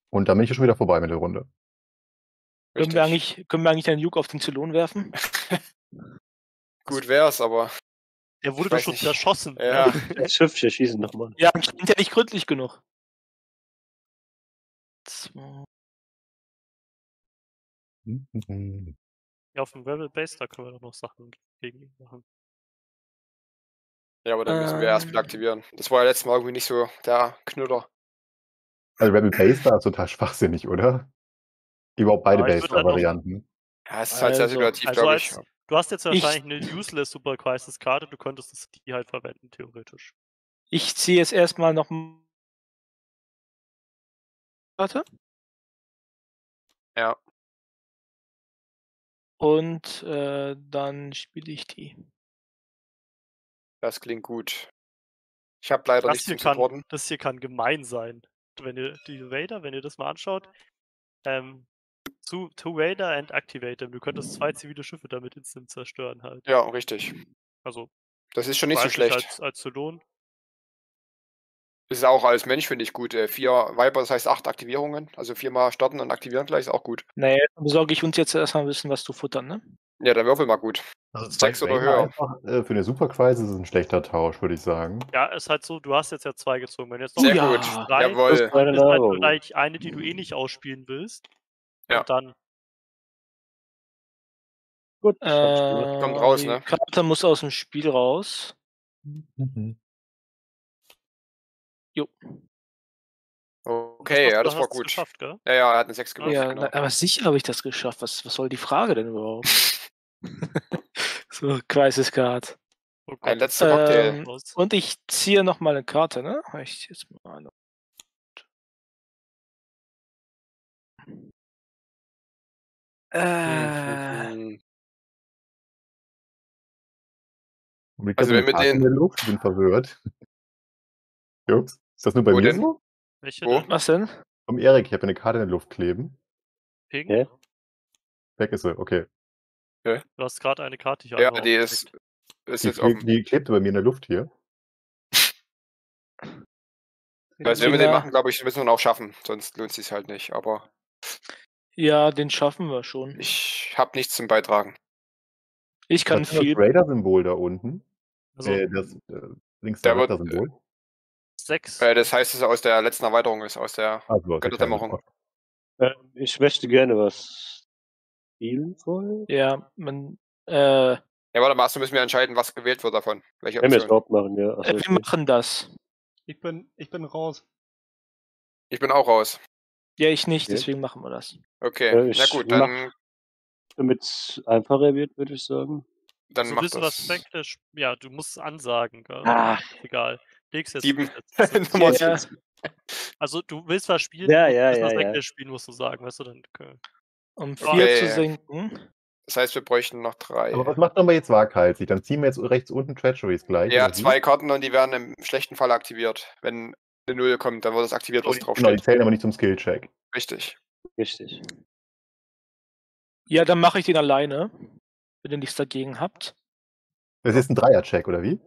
Und dann bin ich ja schon wieder vorbei mit der Runde. Können wir eigentlich einen Nuke auf den Zylon werfen? Gut wär's, aber. Der wurde Ich doch weiß schon nicht. erschossen. Ja. Das Schiff schießen nochmal. Ja, anscheinend ja nicht gründlich genug. 2. Ja, auf dem Rebel Base, da können wir doch noch Sachen gegen ihn machen. Ja, aber dann müssen wir erst wieder aktivieren. Das war ja letztes Mal irgendwie nicht so der Knüller. Also Rebel Base da ist total schwachsinnig, oder? Überhaupt beide Ja, ich würd halt Base-Varianten. Ja, es ist halt sehr Also- situativ, Also glaube ich. du hast jetzt wahrscheinlich eine Useless Super Crisis Karte, du könntest die halt verwenden, theoretisch. Ich ziehe jetzt erstmal noch. Warte. Ja. Und dann spiele ich die. Das klingt gut. Ich habe leider nichts zum Supporten. Das hier kann gemein sein. Wenn ihr die Raider, wenn ihr das mal anschaut, to Raider and Activate them. Du könntest 2 zivile Schiffe damit instant zerstören halt. Ja, richtig. Also, Das ist schon nicht so schlecht. als Zylon. Ist auch als Mensch, finde ich gut. 4 Viper, das heißt 8 Aktivierungen. Also 4-mal starten und aktivieren gleich, ist auch gut. Naja, dann besorge ich uns jetzt erstmal ein bisschen was zu futtern, ne? Ja, dann würfel mal gut. Also 6 oder Raider höher. einfach, für eine Super Crisis ist ein schlechter Tausch, würde ich sagen. Ja, ist halt so, du hast jetzt ja 2 gezogen. Wenn jetzt noch Sehr ja. gut. 3, Jawohl. ist halt vielleicht eine, die du eh nicht ausspielen willst. Ja. Und dann. Gut, Kommt raus, ne? Die Karte muss aus dem Spiel raus. Jo. Okay, ja, das war gut. Geschafft, gell? Ja, er hat eine 6 gemacht. Ja, Genau. aber sicher habe ich das geschafft. Was soll die Frage denn überhaupt? So, Crisis Card. Oh Gott. Ein letzter Cocktail. Und ich ziehe noch mal eine Karte, ne? Ich ziehe jetzt mal eine. Also wenn wir den in der Luft, ich bin verwirrt. Jungs, ist das nur bei Wo mir denn? so? Welche Wo? denn? Was denn? Vom Erik, ich habe eine Karte in der Luft kleben. Ping? Hä? Weg ist sie, okay. Du hast gerade eine Karte hier. Ja, einfach die ist Die, jetzt offen. die klebte bei mir in der Luft hier. Also wenn wir den machen, glaube ich, müssen wir ihn auch schaffen. Sonst lohnt es sich halt nicht. Aber Ja, den schaffen wir schon. ich habe nichts zum Beitragen. Ich kann Was ist das viel. Raider-Symbol da unten? Also Das links Der der wird, Symbol. 6. Das heißt, dass er aus der letzten Erweiterung ist, aus der Also, Götterdämmerung. Ich möchte gerne was spielen vorher. Ja, man. Ja, warte mal, erst müssen wir entscheiden, was gewählt wird davon. Welche Können wir es Option? überhaupt machen, ja. Achso, Wir machen das. Ich bin raus. Ich bin auch raus. Ja, ich nicht, Okay. deswegen machen wir das. Okay, ich na gut, dann Damit es einfacher wird, würde ich sagen. Also mach willst du das. was weg? Ja, du musst ansagen, gell? Ah. Egal. Leg's jetzt. 7. Ja, Also du willst was spielen, Ja, du ja, willst ja, was ja. weg spielen, musst du sagen, weißt du dann. Okay. um 4 Okay. zu senken. Das heißt, wir bräuchten noch 3. Aber was macht man jetzt waghalsig? Dann ziehen wir jetzt rechts unten Treacherys gleich. Ja, oder wie? 2 Karten und die werden im schlechten Fall aktiviert. Wenn eine 0 kommt, dann wird es aktiviert, was Genau, die draufsteht. zählen aber nicht zum Skill-Check. Richtig. Richtig. Ja, dann mache ich den alleine, wenn ihr nichts dagegen habt. Das ist ein Dreier-Check, oder wie?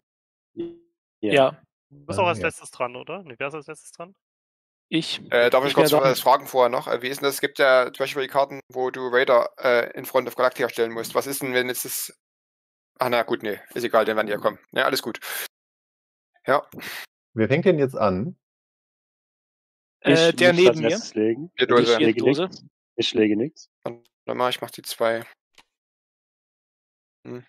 Ja, Du bist auch als Ja. letztes dran, oder? Ne, wer ist als letztes dran? ich. Darf ich kurz werde was fragen vorher noch? Wie ist denn das? Es gibt ja Treasury-Karten, wo du Raider in Front of Galactica stellen musst. Was ist denn, wenn jetzt das... Ach na gut, nee, ist egal, den werden die ja kommen. Ja, alles gut. Ja, Wer fängt denn jetzt an? der muss als neben mir. erstes legen. die Die Dose. schläge Dose. nichts. Ich schläge nichts. Dann mach ich die 2. Haben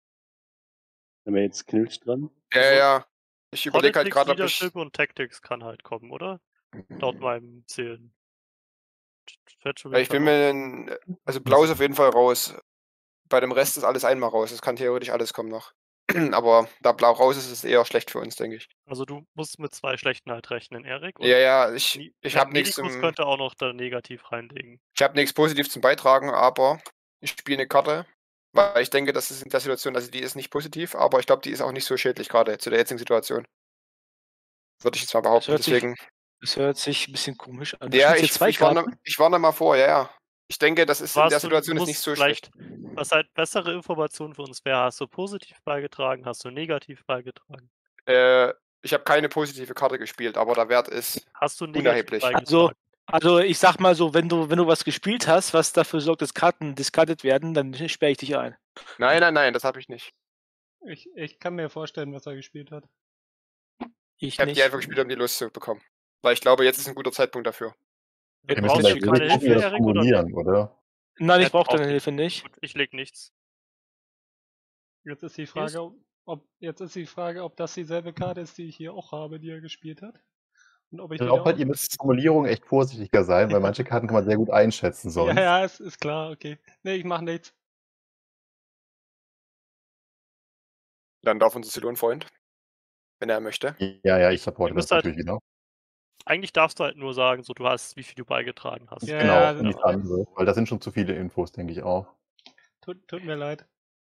wir jetzt Knilch dran? Ja. Ich überlege halt Politics, gerade, ob ich... Leadership und Tactics kann halt kommen, oder? Laut meinem Zählen. Treachery Ich bin kann mir... Also blau ist auf jeden Fall raus. Bei dem Rest ist alles einmal raus. Es kann theoretisch alles kommen noch. Aber da blau raus ist, ist es eher schlecht für uns, denke ich. Also du musst mit 2 schlechten halt rechnen, Erik. Und Ja, ich habe nichts Medikus könnte auch noch da negativ reinlegen. Ich habe nichts positiv zum Beitragen, aber ich spiele eine Karte, weil ich denke, das ist in der Situation, also die ist nicht positiv, aber ich glaube, die ist auch nicht so schädlich gerade zu der jetzigen Situation. Würde ich jetzt mal behaupten, deswegen. Das hört sich ein bisschen komisch an. Ja, ich ich warne mal vor, ja. Ich denke, das ist in der Situation ist nicht so schlecht. Was halt bessere Informationen für uns wäre, hast du positiv beigetragen, hast du negativ beigetragen? Ich habe keine positive Karte gespielt, aber der Wert ist Hast du negativ unerheblich. beigetragen? Also, Also ich sag mal so, wenn du was gespielt hast, was dafür sorgt, dass Karten discardet werden, dann sperre ich dich ein. Nein, das habe ich nicht. Ich kann mir vorstellen, was er gespielt hat. Ich Ich habe die nicht. einfach gespielt, um die loszubekommen. Weil ich glaube, jetzt ist ein guter Zeitpunkt dafür. Wir Wir müssen brauchen da schon keine wirklich Hilfe, das Erik, oder formulieren, nicht? oder? Nein, ich Er brauche braucht deine nicht. Hilfe nicht. Gut, ich leg nichts. Jetzt ist die Yes. Frage, ob das dieselbe Karte ist, die ich hier auch habe, die er gespielt hat. Und ob ich Ich glaube halt, ihr müsst mit Formulierung echt vorsichtiger sein, weil manche Karten kann man sehr gut einschätzen sonst. Ja, ist klar, okay. Nee, ich mach nichts. Dann darf unser Zylon-Freund, wenn er möchte. Ja, ich supporte Ihr das müsst halt- natürlich wieder. Eigentlich darfst du halt nur sagen, so du hast, wie viel du beigetragen hast. Ja, Genau, ja, und nichts das- anderes, weil das sind schon zu viele Infos, denke ich auch. Tut mir leid.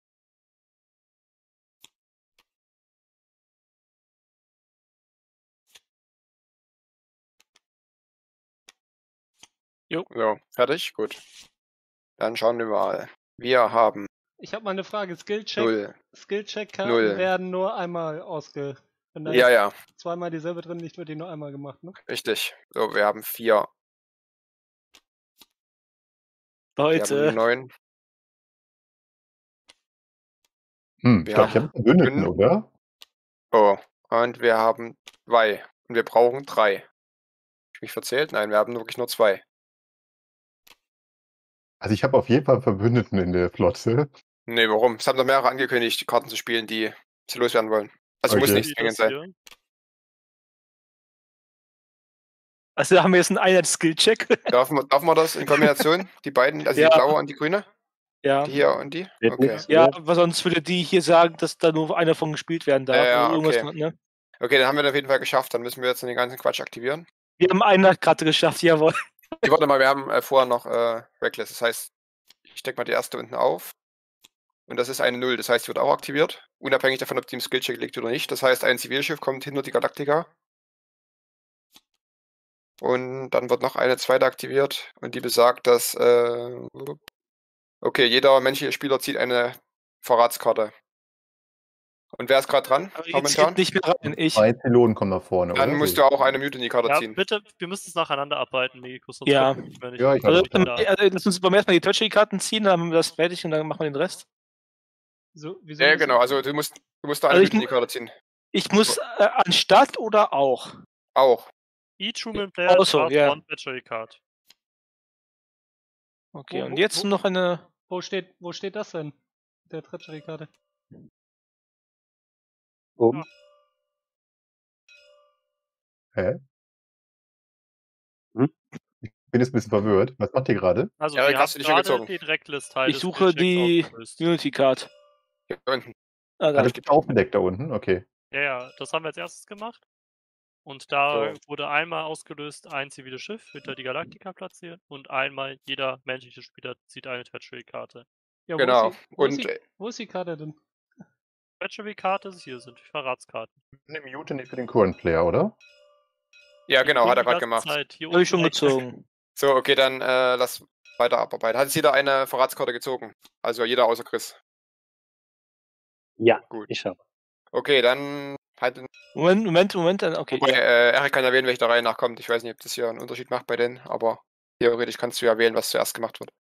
So, fertig? Gut. Dann schauen wir mal. Wir haben Ich habe mal eine Frage. 0. Skill-Check-Karten Null. werden nur einmal Wenn da Ja, jetzt ja, zweimal dieselbe drin liegt, wird die nur einmal gemacht, ne? richtig. So, wir haben 4. Wir haben Leute, 9. Ich glaube, ich habe einen Verbündeten, fünf. oder? Oh, und wir haben 2. Und wir brauchen 3. Hab ich mich verzählt? Nein, wir haben wirklich nur 2. Also ich habe auf jeden Fall einen Verbündeten in der Flotte. Nee, warum? Es haben doch mehrere angekündigt, Karten zu spielen, die sie loswerden wollen. Also muss Okay. nicht zwingend sein. Hier. also da haben wir jetzt einen Einheits-Skill-Check. Darf man das in Kombination? Die beiden, also Ja. die blaue und die grüne? Ja. Die hier und die? Geht Okay. nix, Ja, oder? aber sonst würde die hier sagen, dass da nur einer von gespielt werden darf. Ja, oder irgendwas, okay. ne? Okay, dann haben wir das auf jeden Fall geschafft. Dann müssen wir jetzt den ganzen Quatsch aktivieren. Wir haben eine Karte geschafft, jawohl. Warte mal, wir haben vorher noch Reckless. Das heißt, ich stecke mal die erste unten auf. Und das ist eine 0. Das heißt, die wird auch aktiviert. Unabhängig davon, ob die im Skillcheck liegt oder nicht. Das heißt, ein Zivilschiff kommt hinter die Galactica. Und dann wird noch eine zweite aktiviert. Und die besagt, dass okay, jeder menschliche Spieler zieht eine Verratskarte. Und wer ist gerade dran? Aber jetzt Momentan? zählt nicht mehr rein. Ich. 2 Zylonen kommen nach vorne, Dann oder? musst du auch eine Mutiny-Karte Ja, ziehen. bitte, wir müssen es nacheinander arbeiten, Nikus, sonst Ja. kommt nicht mehr nicht. Ja, ich Also, weiß nicht. lass uns beim ersten Mal die Treachery-Karten ziehen, dann haben wir das fertig und dann machen wir den Rest. Wieso Ja, müssen- genau. Also du musst da eine Also ich Mutiny-Karte ziehen. Ich muss anstatt oder auch? Auch. Each human player Also, draws ja. one battery card. Okay, Wo- und wo- jetzt wo- noch eine. Wo steht das denn? Der Treachery-Karte. Oben. Hä? Hm? Ich bin jetzt ein bisschen verwirrt. Was macht ihr gerade? Also Erik, wir hast haben du die schon gerade gezogen? den Reckless-Teil Ich des suche Skillchecks die aufgelöst. Unity-Card. Hier unten. Ah, da. Alles gibt aufgedeckt da unten? Okay. Ja, das haben wir als erstes gemacht. Und da So. wurde einmal ausgelöst ein ziviles Schiff hinter die Galactica platziert und einmal jeder menschliche Spieler zieht eine Treachery-Karte. Ja, Genau. Wo ist, Und die, wo ist die Karte denn? Treachery-Karte hier sind Verratskarten. Eine Mutiny für den Current Player, oder? ja, Die genau, hat er kommen gerade die ganze gemacht. Zeit hier Habe ich schon unten rechts. gezogen. So, okay, dann lass weiter abarbeiten. Hat jetzt jeder eine Verratskarte gezogen? Also jeder außer Chris. Ja, Gut. ich hab. Okay, dann halt. Moment, dann, okay. Wobei, Ja. Erik kann ja wählen, welche der Reihe nachkommt. Ich weiß nicht, ob das hier einen Unterschied macht bei denen, aber theoretisch kannst du ja wählen, was zuerst gemacht wird.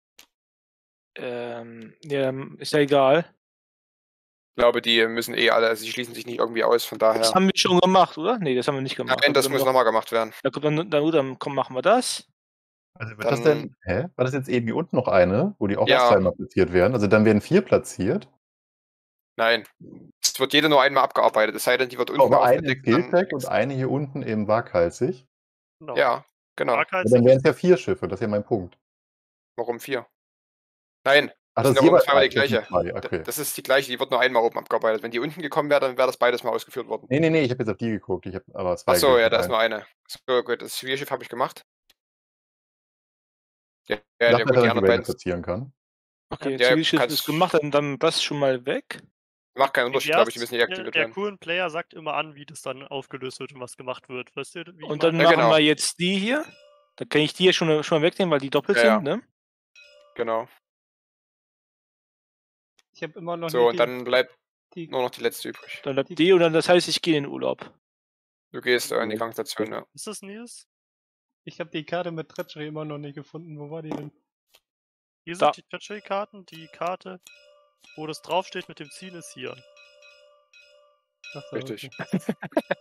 Ja, ist ja egal. Ich glaube, die müssen alle, also die schließen sich nicht irgendwie aus, von daher. Das haben wir schon gemacht, oder? Nee, das haben wir nicht gemacht. Nein, das muss nochmal gemacht werden. Da kommt dann komm, machen wir das. Also wird das denn, war das jetzt irgendwie unten noch eine, wo die auch Ja. erst zweimal platziert werden? Also dann werden 4 platziert. Nein. Es wird jede nur einmal abgearbeitet, es sei denn, die wird unten Aber eine im aufgedeckt. dann- Skillcheck und eine hier unten im waghalsig. Genau. Ja, genau. Waghalsig Ja, dann wären es ja 4 Schiffe, das ist ja mein Punkt. Warum 4? Nein, Ach, das das sind aber jeweils zweimal die das sind gleiche. 2, okay. Das ist die gleiche, die wird nur einmal oben abgearbeitet. Wenn die unten gekommen wäre, dann wäre das beides mal ausgeführt worden. Nee, ich habe jetzt auf die geguckt. Ich habe aber 2 Achso, ja, gekriegt. da ist nur eine. So, gut, das Zivilschiff habe ich gemacht. Ja, Ich ja, dachte, gut, dass die ich die anderen Raider beiden platzieren kann. Okay, Ja, Zivilschiff kannst- ist gemacht, dann das schon mal weg. macht keinen Unterschied, glaube ich, die müssen nicht aktiviert der werden. coolen Player sagt immer an, wie das dann aufgelöst wird und was gemacht wird. Weißt du, wie ich Und dann meine? Ja, machen genau. wir jetzt die hier. Dann kann ich die ja schon mal wegnehmen, weil die doppelt Ja, sind, ne? Genau. Ich habe immer noch So, nicht und dann bleibt die, nur noch die letzte übrig. Dann bleibt die und dann, das heißt, ich gehe in den Urlaub. Du gehst in die Krankenstation, ja. Ist das Nils? Ich habe die Karte mit Treachery immer noch nicht gefunden. Wo war die denn? Hier Da. sind die Treachery-Karten. Die Karte, wo das draufsteht mit dem Ziel, ist hier. Ach so, Richtig. okay.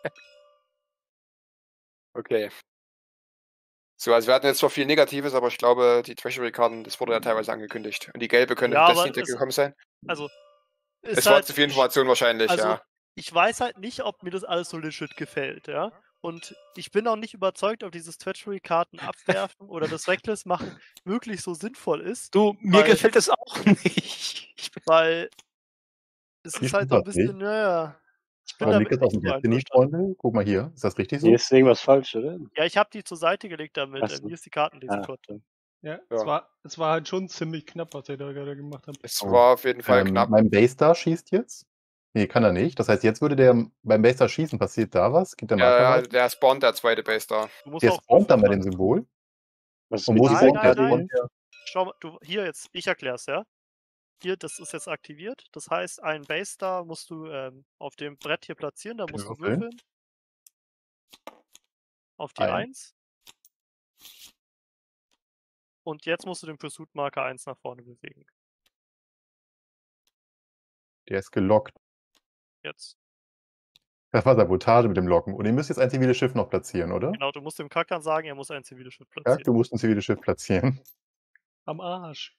Okay. So, also wir hatten jetzt zwar viel Negatives, aber ich glaube, die Treasury-Karten, das wurde ja teilweise angekündigt. Und die gelbe könnte Ja, vom aber Destiny-Deck es- gekommen sein. Also, Es war zu viel Information wahrscheinlich, Also, ja. ich weiß halt nicht, ob mir das alles so legit gefällt, ja. Und ich bin auch nicht überzeugt, ob dieses Treachery-Karten abwerfen oder das Reckless machen wirklich so sinnvoll ist, Du, mir Weil- gefällt das auch nicht. weil es Hier ist halt stimmt so ein was bisschen, nicht. naja. Ich bin Aber liegt damit das auf nicht dem so Destiny, einverstanden. Freunde? Guck mal hier. Ist das richtig so? Hier ist irgendwas falsch, oder? Ja, ich habe die zur Seite gelegt, damit Ach so. hier ist die Kartenlese Ah, konnte. Ja, Ja. es war halt schon ziemlich knapp, was ihr da gerade gemacht habt. Es Oh. war auf jeden Fall knapp. Mein Base-Star schießt jetzt. Nee, kann er nicht. Das heißt, jetzt würde der beim Base-Star schießen. Passiert da was? Geht der Marker Ja, weiter? der spawnt der zweite Base da. Du musst Der auch spawnt dann bei Würfel dem Symbol. Was ist Und mit wo dieser spawnt der? nein, Spawnt der? Schau mal, du, hier jetzt, ich erklär's, ja. Hier, das ist jetzt aktiviert. Das heißt, einen Base Star musst du auf dem Brett hier platzieren, da musst du Würfeln. würfeln. Auf die Ein. 1. Und jetzt musst du den Pursuit-Marker 1 nach vorne bewegen. Der ist gelockt. Jetzt. Das war Sabotage mit dem Locken. Und ihr müsst jetzt ein ziviles Schiff noch platzieren, oder? Genau, du musst dem Kackern sagen, er muss ein ziviles Schiff Ja, platzieren. du musst ein ziviles Schiff platzieren. Am Arsch.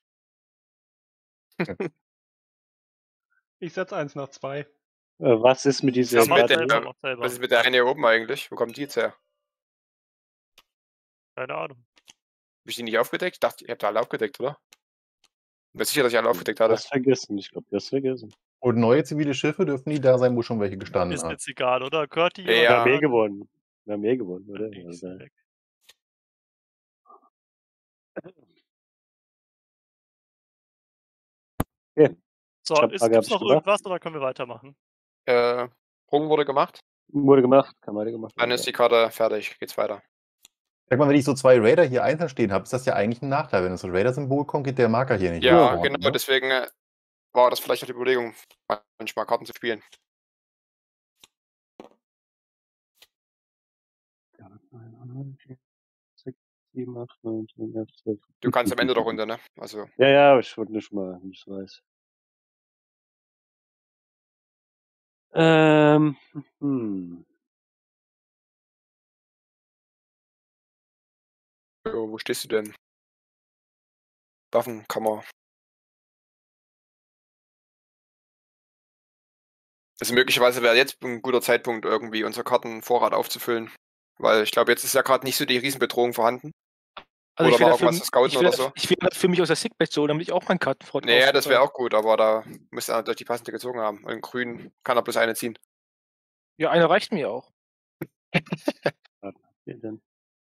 Ich setze 1 nach 2. Was ist mit dieser Was mach mit Karte? der- mach selber. Was ist mit der eine hier oben eigentlich? Wo kommt die jetzt her? Keine Ahnung. Hab ich die nicht aufgedeckt? Ich dachte, ihr habt alle aufgedeckt, oder? Ich bin sicher, dass ich alle aufgedeckt hatte. Das vergessen. Ich glaube, das vergessen. Und neue zivile Schiffe dürfen nie da sein, wo schon welche gestanden Ist haben. jetzt egal, oder? Curti Ja. Wir Ja. haben eh gewonnen. Wir haben eh gewonnen, oder? Die ist Also, weg. Okay. So, Ich hab gibt's Frage noch abgeschlossen. irgendwas oder können wir weitermachen? Sprung wurde gemacht. wurde gemacht. Kann weitergemacht Dann werden. ist die Karte fertig. Geht's weiter. Sag mal, wenn ich so zwei Raider hier einzeln stehen habe, ist das ja eigentlich ein Nachteil. Wenn das Raider-Symbol kommt, geht der Marker hier nicht Ja, nach vorne, genau. ne? Deswegen war das vielleicht auch die Überlegung, manchmal Karten zu spielen. Ja, 6, 7, 8, 9, 10, 11, 12. Du kannst am Ende der Runde, ne? Also, Ja, ich wollte nur schon mal, wenn ich weiß. Hm. wo stehst du denn? Waffenkammer. Also möglicherweise wäre jetzt ein guter Zeitpunkt, irgendwie unsere Kartenvorrat aufzufüllen. Weil ich glaube, jetzt ist ja gerade nicht so die Riesenbedrohung vorhanden. Also Oder mal irgendwas zu scouten oder so. Ich will für mich aus der Sickbase so, damit ich auch meinen Kartenfront Naja, das wäre auch gut, aber da müsste er natürlich die passende gezogen haben. Und in Grün kann er bloß eine ziehen. Ja, eine reicht mir auch. Hier denn.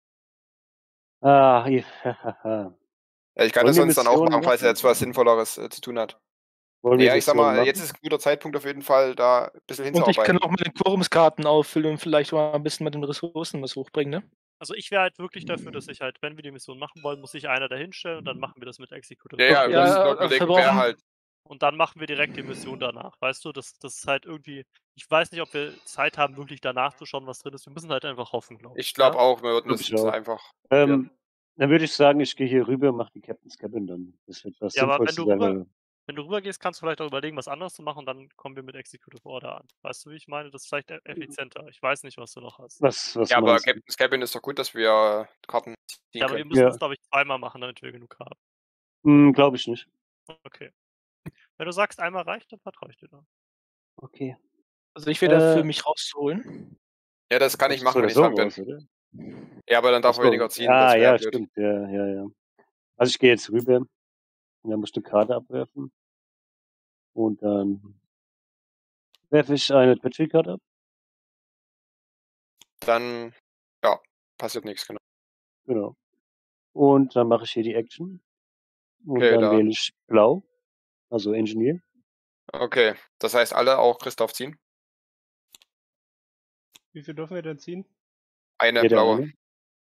Ah, hier. Ja, ich kann Wollen das wir sonst dann auch Missionen machen, falls er machen? jetzt was Sinnvolleres zu tun hat. Wollen wir Ja, ich sag mal, Missionen jetzt machen? ist ein guter Zeitpunkt auf jeden Fall, da ein bisschen Und ich kann hinzuarbeiten. auch meine Quorumskarten auffüllen und vielleicht mal ein bisschen mit den Ressourcen was hochbringen, ne? Also ich wäre halt wirklich dafür, dass ich halt, wenn wir die Mission machen wollen, muss sich einer dahinstellen und dann machen wir das mit Executive. Ja, Ja, das ja, überlegen, wir wer brauchen- halt. Und dann machen wir direkt die Mission danach. Weißt du, das ist halt irgendwie. Ich weiß nicht, ob wir Zeit haben, wirklich danach zu schauen, was drin ist. Wir müssen halt einfach hoffen, glaube ich. Ich glaube ja? auch, wir würden Glaub das ich jetzt auch. einfach. Dann würde ich sagen, ich gehe hier rüber und mache die Captain's Cabin dann. Das wird was Ja, aber Sinnvolles sein. wenn du rüber gehst, kannst du vielleicht auch überlegen, was anderes zu machen und dann kommen wir mit Executive Order an. Weißt du, wie ich meine? Das ist vielleicht effizienter. Ich weiß nicht, was du noch hast. Was Ja, aber meinst du? Captain's Cabin ist doch gut, dass wir Karten ziehen Ja, aber wir können. müssen Ja. das, glaube ich, zweimal machen, damit wir genug haben. Glaube ich nicht. Okay. Wenn du sagst, einmal reicht, dann vertraue ich dir dann. Okay. Also ich wäre dafür, Äh, mich rauszuholen. Ja, das kann ich machen, wenn ich so dran bin. raus, oder? Ja, aber dann darf Ach er so. weniger ziehen. Ah, das wär ja, blöd. stimmt. Ja. Also ich gehe jetzt rüber und dann musst du Karte abwerfen. Und dann werfe ich eine Treachery-Karte ab. Dann, ja, passiert nichts, genau. Genau. Und dann mache ich hier die Action. Und Okay, dann dann- wähle ich blau. Also Engineer. Okay, das heißt alle auch Christoph ziehen? Wie viel dürfen wir denn ziehen? Eine Jeder blaue. eine.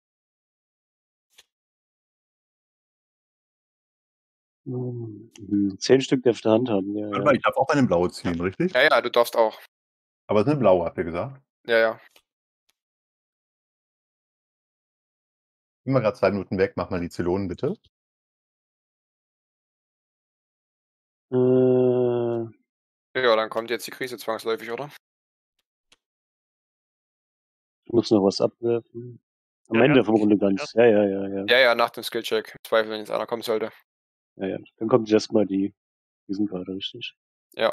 Mhm. 10 Stück darf ich in der Hand haben. Warte mal, ich darf auch eine blaue ziehen, richtig? Ja, du darfst auch. Aber es ist eine blaue, habt ihr gesagt? Ja. bin mal gerade 2 Minuten weg, mach mal die Zylonen bitte. Ja, dann kommt jetzt die Krise zwangsläufig, oder? Ich muss noch was abwerfen. Am Ja, Ende erst vom Runde ganz. Ja. Ja, nach dem Skillcheck. Im Zweifel, wenn jetzt einer kommen sollte. Ja. Dann kommt erstmal die Riesenkarte, richtig? Ja.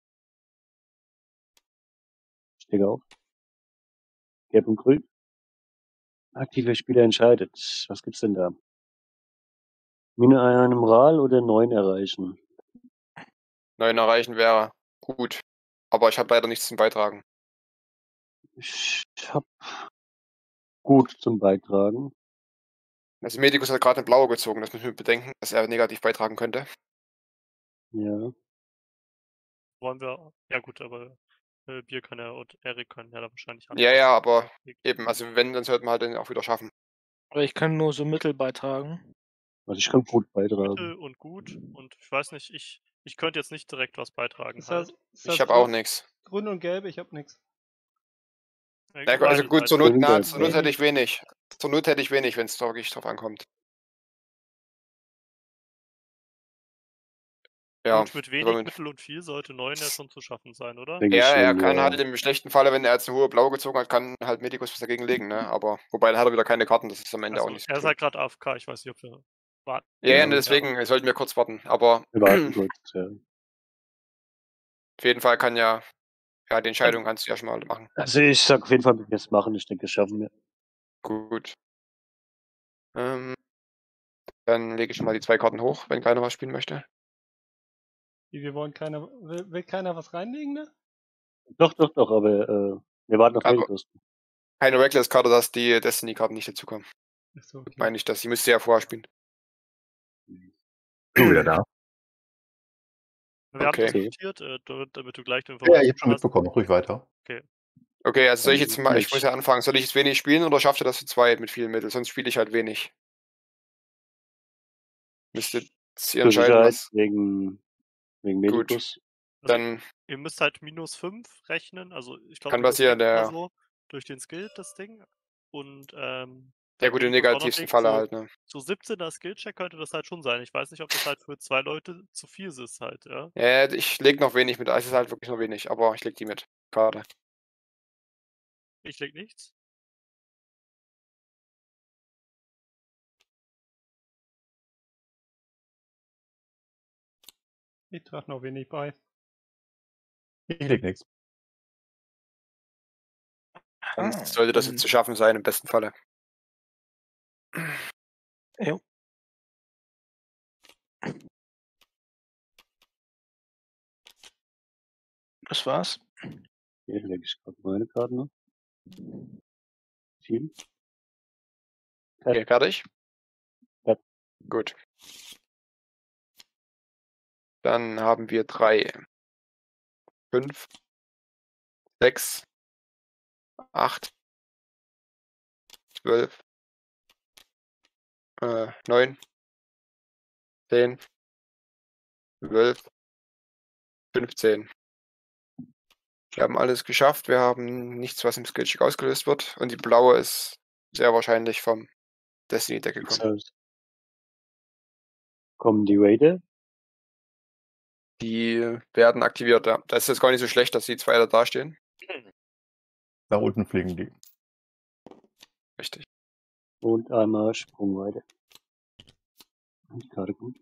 Stecke auf. Gelb und grün. Aktiver Spieler entscheidet. Was gibt's denn da? Mine einem Ral oder 9 erreichen? 9 erreichen wäre gut. Aber ich habe leider nichts zum Beitragen. Ich hab gut zum Beitragen. Also Medikus hat gerade eine blaue gezogen, das müssen wir bedenken, dass er negativ beitragen könnte. Ja. Wollen wir. Ja gut, aber Bier kann ja und Erik können ja da wahrscheinlich Ja, aber eben, also wenn, dann sollten wir halt den auch wieder schaffen. Aber ich kann nur so mittel beitragen. Also ich kann gut beitragen. Mittel und gut. Und ich weiß nicht, ich könnte jetzt nicht direkt was beitragen. Ist das, Halt. ist das Ich habe auch nichts. grün und gelb? Ich habe nichts. Ja, also gut, zur Not, Grün, gelb, zur Not ja. hätte ich wenig. Zur Not hätte ich wenig, wenn es wirklich drauf ankommt. Ja, Gut, mit wenig, aber mit- Mittel und viel sollte 9 ja schon zu schaffen sein, oder? Denke ich ja, er schon, kann ja. halt im schlechten Falle, wenn er jetzt eine hohe Blaue gezogen hat, kann halt Medikus was dagegen legen, ne? Aber wobei dann hat er wieder keine Karten, das ist am Ende Also, auch nicht so er ist schlimm. halt gerade AFK, ich weiß nicht, ob wir warten. Ja, Ja. deswegen sollten wir kurz warten. Aber Wir warten kurz, ja. auf jeden Fall kann ja die Entscheidung kannst du ja schon mal machen. Also ich sag auf jeden Fall, wir es machen. Ich denke, das schaffen wir. Gut. Dann lege ich schon mal die 2 Karten hoch, wenn keiner was spielen möchte. Wir wollen keiner. Will keiner was reinlegen, ne? Doch, aber wir warten auf Aber- Medikus. Keine Reckless-Karte, dass die Destiny-Karten nicht dazukommen. Achso, okay. Meine ich, dass die müsste ja vorher spielen. Schon wieder da. Wir Okay. haben diskutiert, damit du gleich die Ja, Informationen ich habe schon hast. mitbekommen, ruhig weiter. Okay, also soll ich jetzt mal, ich Nicht. muss ja anfangen, soll ich jetzt wenig spielen oder schafft ihr das zu zweit mit vielen Mitteln? Sonst spiele ich halt wenig. Müsstet ihr Zur entscheiden, Sicherheit, was. wegen Medikus. Dann Ihr müsst halt -5 rechnen, also ich glaube Kann passieren, ja. so durch den Skill, das Ding. Und der dann gute will ich auch noch negativsten legen, Falle so- halt, ne? So 17er Skillcheck könnte das halt schon sein. Ich weiß nicht, ob das halt für 2 Leute zu viel ist halt, ja. Ja, ich leg noch wenig mit, es ist halt wirklich nur wenig, aber ich leg die mit. Gerade. Ich leg nichts. Ich trage noch wenig bei. Ich leg nichts. Dann sollte das jetzt zu schaffen sein, im besten Falle. Jo. Das war's. Hier lege ich gerade meine Karten noch. Viel. Okay, fertig? Ja. Gut. Dann haben wir 3, 5, 6, 8, 12, 9, 10, 12, 15. Wir haben alles geschafft. Wir haben nichts, was im Skillcheck ausgelöst wird. Und die blaue ist sehr wahrscheinlich vom Destiny-Deck Das gekommen. heißt, kommen die Raider. Die werden aktiviert, ja. Das ist jetzt gar nicht so schlecht, dass die 2 da stehen. Nach unten fliegen die. Richtig. Und einmal Sprungweite. Und die Karte gut.